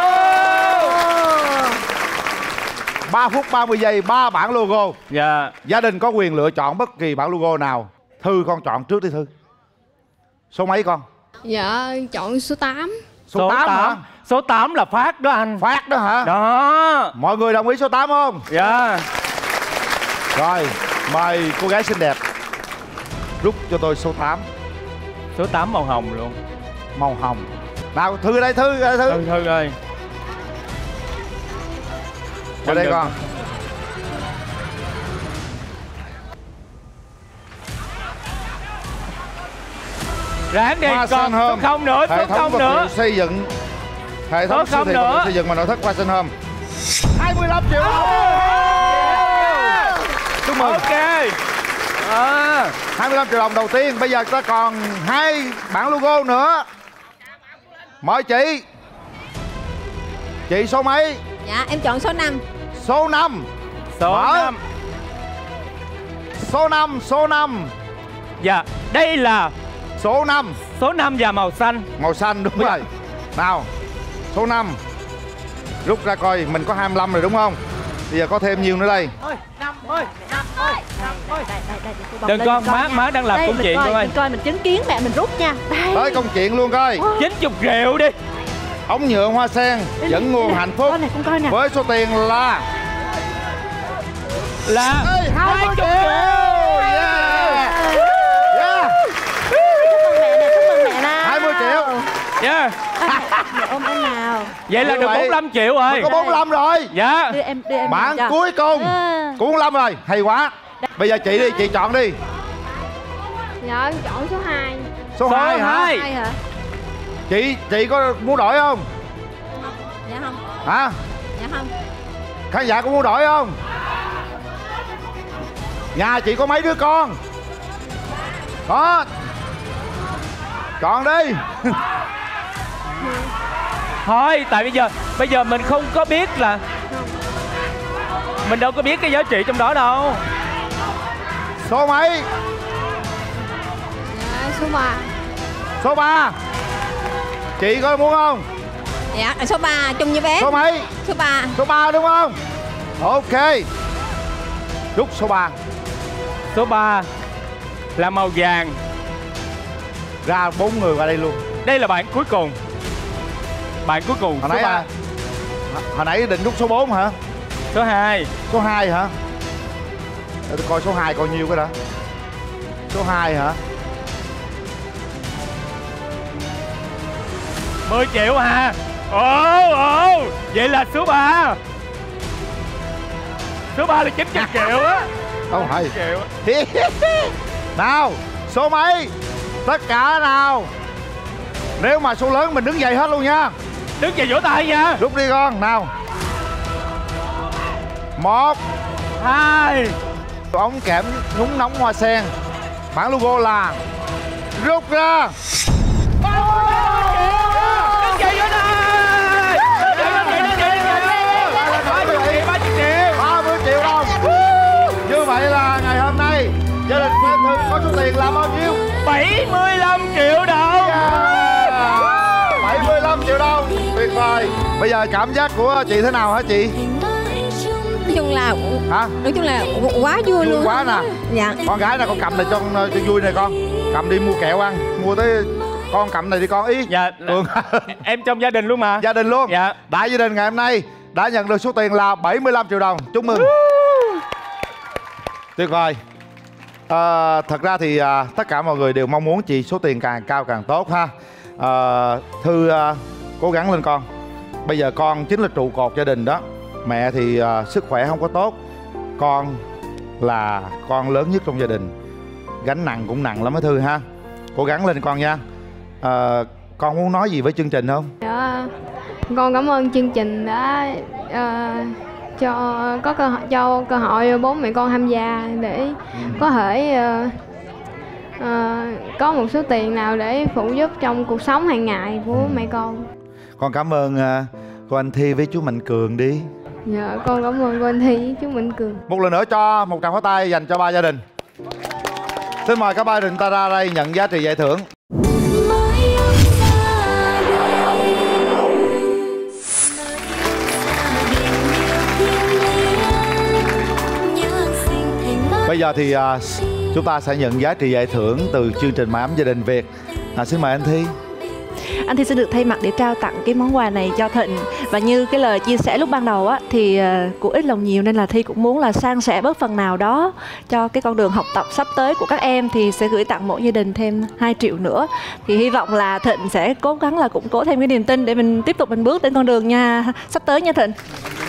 ba phút ba mươi giây, ba bản logo. Dạ. Gia đình có quyền lựa chọn bất kỳ bản logo nào. Thư con chọn trước đi Thư. Số mấy con? Dạ chọn số tám. Số, số tám hả? Số tám là Phát đó anh. Phát đó hả? Đó. Mọi người đồng ý số tám không? Dạ. Rồi, mời cô gái xinh đẹp rút cho tôi số tám. Số tám màu hồng luôn. Màu hồng. Nào Thư đây, Thư đây, Thư. Thư, Thư ơi. Qua đây con. Ráng đi con. Số không nữa, số không nữa. Xây dựng. Hệ thống siêu thị vật liệu xây dựng và nội thất Hoa Sinh Home. hai mươi lăm triệu đồng. Chúc mừng. Ok. À. hai mươi lăm triệu đồng đầu tiên. Bây giờ ta còn hai bản logo nữa. Mời chị. Chị số mấy? Dạ em chọn số năm. Số năm. Số Mở. năm. Số năm, số năm. Dạ, đây là số năm. Số năm và màu xanh. Màu xanh đúng rồi. Nào, số năm. Rút ra coi, mình có hai mươi lăm rồi đúng không? Bây giờ có thêm nhiêu nữa đây? năm mươi, năm mươi, năm mươi. Đừng con, má má đang làm công chuyện coi, thôi. Mình coi, mình chứng kiến mẹ mình rút nha. Đây. Tới công chuyện luôn coi. chín mươi triệu đi. Ống nhựa hoa sen dẫn nguồn hạnh phúc. Coi này, con coi nè. Với số tiền là là hai mươi triệu. Yeah. Yeah. Chúc mừng mẹ nè, chúc mừng mẹ nè. hai mươi triệu. Yeah. Mẹ ôm em nào. Vậy là Như được vậy, bốn mươi lăm triệu rồi. mình có bốn mươi lăm rồi. Dạ. Đưa em, đưa em. Bạn cho. cuối cùng À. cũng bốn mươi lăm rồi, hay quá. Bây giờ chị đi, chị chọn đi. Dạ em chọn số hai. Số, Số hai hả? hai. Hai hả? Chị chị có muốn đổi không? Dạ không. Hả? Dạ không. Khán giả có muốn đổi không? Nhà chị có mấy đứa con? Đó. Chọn đi. Thôi, tại bây giờ bây giờ mình không có biết là mình đâu có biết cái giá trị trong đó đâu. Số mấy? Dạ số ba. Số ba. Chị có muốn không? Dạ số ba chung với bé. Số mấy? Số ba. Số ba đúng không? Ok. Rút số ba. Số ba là màu vàng. Ra bốn người qua đây luôn. Đây là bạn cuối cùng. Bạn cuối cùng. Hồi số nãy ba. à, hồi nãy định rút số bốn hả? Số hai. Số hai hả? Để tôi coi số hai coi nhiêu cái đã. Số hai hả? mười triệu à? Ồ ồ, vậy là số ba. Số ba là chín mươi triệu á. Không phải. Triệu. Nào, số mấy? Tất cả nào. Nếu mà số lớn mình đứng dậy hết luôn nha. Đứng dậy vỗ tay nha. Rút đi con, nào. Một. Hai. Ống kẽm nhúng nóng hoa sen. Bản logo là rút ra. Đứng dậy vỗ tay. ba mươi triệu đồng. Như vậy là ngày hôm nay gia đình Phan Thư có số tiền là bao nhiêu? bảy mươi lăm triệu đồng. Yeah. bảy mươi lăm triệu đồng. Tuyệt vời. Bây giờ cảm giác của chị thế nào hả chị? Nói chung là Hả? nói chung là quá vui, vui luôn. Quá nè. Dạ. Con gái này con cầm này cho cho vui này con. Cầm đi mua kẹo ăn. Mua tới con cầm này đi con ý. Dạ. Được. Em trong gia đình luôn mà. Gia đình luôn. Dạ. Đại gia đình ngày hôm nay đã nhận được số tiền là bảy mươi lăm triệu đồng. Chúc mừng. Tuyệt vời. À, thật ra thì à, tất cả mọi người đều mong muốn chị số tiền càng cao càng tốt ha. À, Thư à, cố gắng lên con. Bây giờ con chính là trụ cột gia đình đó. Mẹ thì à, sức khỏe không có tốt. Con là con lớn nhất trong gia đình. Gánh nặng cũng nặng lắm á Thư ha. Cố gắng lên con nha. à, con muốn nói gì với chương trình không? Dạ, con cảm ơn chương trình đã uh, cho có cơ hội cho cơ hội bố mẹ con tham gia để có thể uh, uh, có một số tiền nào để phụ giúp trong cuộc sống hàng ngày của mẹ con. Con cảm ơn uh, cô Anh Thi với chú Mạnh Cường đi. Dạ, con cảm ơn cô Anh Thi với chú Mạnh Cường. Một lần nữa cho một tràng pháo tay dành cho ba gia đình. Xin mời các ba gia đình ta ra đây nhận giá trị giải thưởng. Bây giờ thì uh, chúng ta sẽ nhận giá trị giải thưởng từ chương trình Mái Ấm Gia Đình Việt. À, xin mời anh Thi. Anh Thi sẽ được thay mặt để trao tặng cái món quà này cho Thịnh. Và như cái lời chia sẻ lúc ban đầu á, thì uh, của ít lòng nhiều nên là Thi cũng muốn là san sẻ bớt phần nào đó cho cái con đường học tập sắp tới của các em, thì sẽ gửi tặng mỗi gia đình thêm hai triệu nữa. Thì hy vọng là Thịnh sẽ cố gắng là củng cố thêm cái niềm tin để mình tiếp tục mình bước trên con đường nha sắp tới nha Thịnh.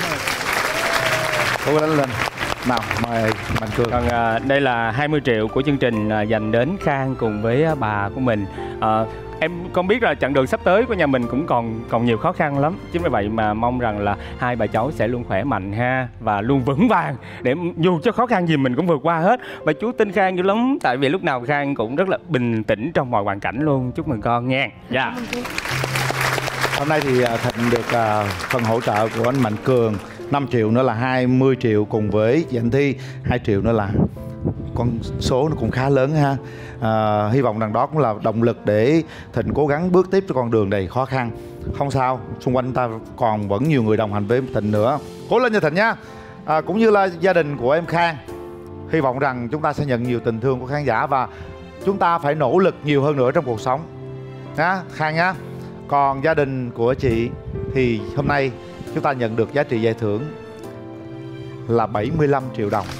Cố gắng lên. Nào, mời Mạnh Cường. Còn à, đây là hai mươi triệu của chương trình à, dành đến Khang cùng với à, bà của mình. À, em con biết là chặng đường sắp tới của nhà mình cũng còn còn nhiều khó khăn lắm. Chính vì vậy mà mong rằng là hai bà cháu sẽ luôn khỏe mạnh ha, và luôn vững vàng để dù cho khó khăn gì mình cũng vượt qua hết. Và chú tin Khang dữ lắm, tại vì lúc nào Khang cũng rất là bình tĩnh trong mọi hoàn cảnh luôn. Chúc mừng con nha. Dạ. Yeah. Hôm nay thì Thịnh được uh, phần hỗ trợ của anh Mạnh Cường năm triệu nữa là hai mươi triệu, cùng với chị Anh Thi hai triệu nữa là con số nó cũng khá lớn ha. À, hy vọng rằng đó cũng là động lực để Thịnh cố gắng bước tiếp trên con đường đầy khó khăn. Không sao, xung quanh ta còn vẫn nhiều người đồng hành với Thịnh nữa. Cố lên nha Thịnh nha. À, cũng như là gia đình của em Khang, hy vọng rằng chúng ta sẽ nhận nhiều tình thương của khán giả và chúng ta phải nỗ lực nhiều hơn nữa trong cuộc sống nha Khang nhá. Còn gia đình của chị thì hôm nay chúng ta nhận được giá trị giải thưởng là bảy mươi lăm triệu đồng.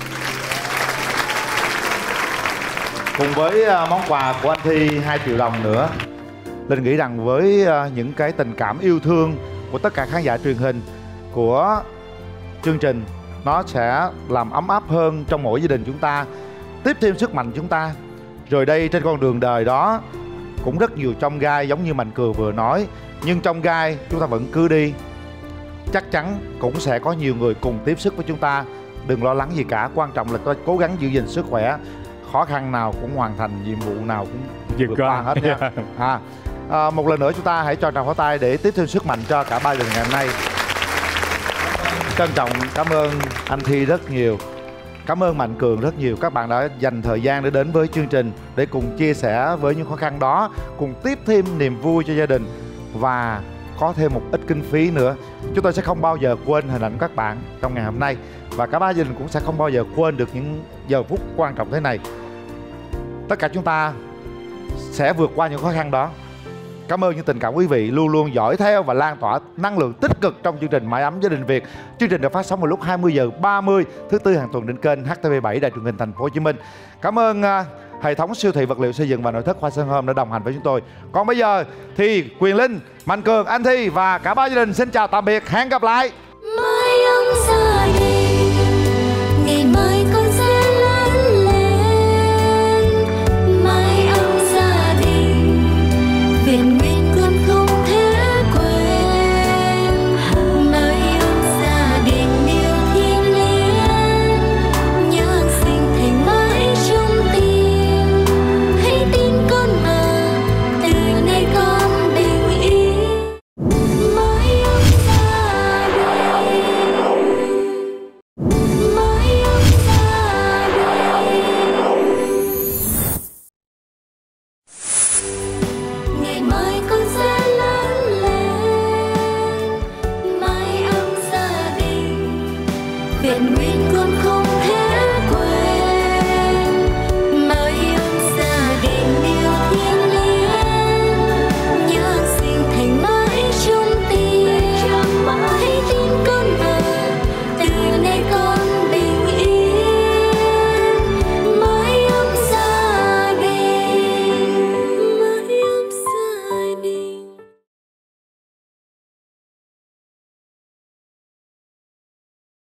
Cùng với món quà của anh Thi hai triệu đồng nữa. Linh nghĩ rằng với những cái tình cảm yêu thương của tất cả khán giả truyền hình của chương trình, nó sẽ làm ấm áp hơn trong mỗi gia đình chúng ta, tiếp thêm sức mạnh chúng ta. Rồi đây trên con đường đời đó cũng rất nhiều chông gai giống như Mạnh Cường vừa nói. Nhưng trong gai chúng ta vẫn cứ đi, chắc chắn cũng sẽ có nhiều người cùng tiếp sức với chúng ta. Đừng lo lắng gì cả, quan trọng là tôi cố gắng giữ gìn sức khỏe. Khó khăn nào cũng hoàn thành, nhiệm vụ nào cũng vượt qua hết nha. à, à, Một lần nữa chúng ta hãy cho tràng pháo tay để tiếp thêm sức mạnh cho cả ba lần ngày hôm nay. Trân trọng cảm ơn anh Thi rất nhiều, cảm ơn Mạnh Cường rất nhiều. Các bạn đã dành thời gian để đến với chương trình để cùng chia sẻ với những khó khăn đó, cùng tiếp thêm niềm vui cho gia đình và có thêm một ít kinh phí nữa. Chúng tôi sẽ không bao giờ quên hình ảnh các bạn trong ngày hôm nay, và cả ba gia đình cũng sẽ không bao giờ quên được những giờ phút quan trọng thế này. Tất cả chúng ta sẽ vượt qua những khó khăn đó. Cảm ơn những tình cảm quý vị luôn luôn dõi theo và lan tỏa năng lượng tích cực trong chương trình Mái Ấm Gia Đình Việt. Chương trình được phát sóng vào lúc hai mươi giờ ba mươi thứ tư hàng tuần trên kênh H T V bảy Đài Truyền hình Thành phố Hồ Chí Minh. Cảm ơn uh, hệ thống siêu thị vật liệu xây dựng và nội thất Hoa Sơn Home đã đồng hành với chúng tôi. Còn bây giờ thì Quyền Linh, Mạnh Cường, Anh Thi và cả ba gia đình xin chào tạm biệt, hẹn gặp lại.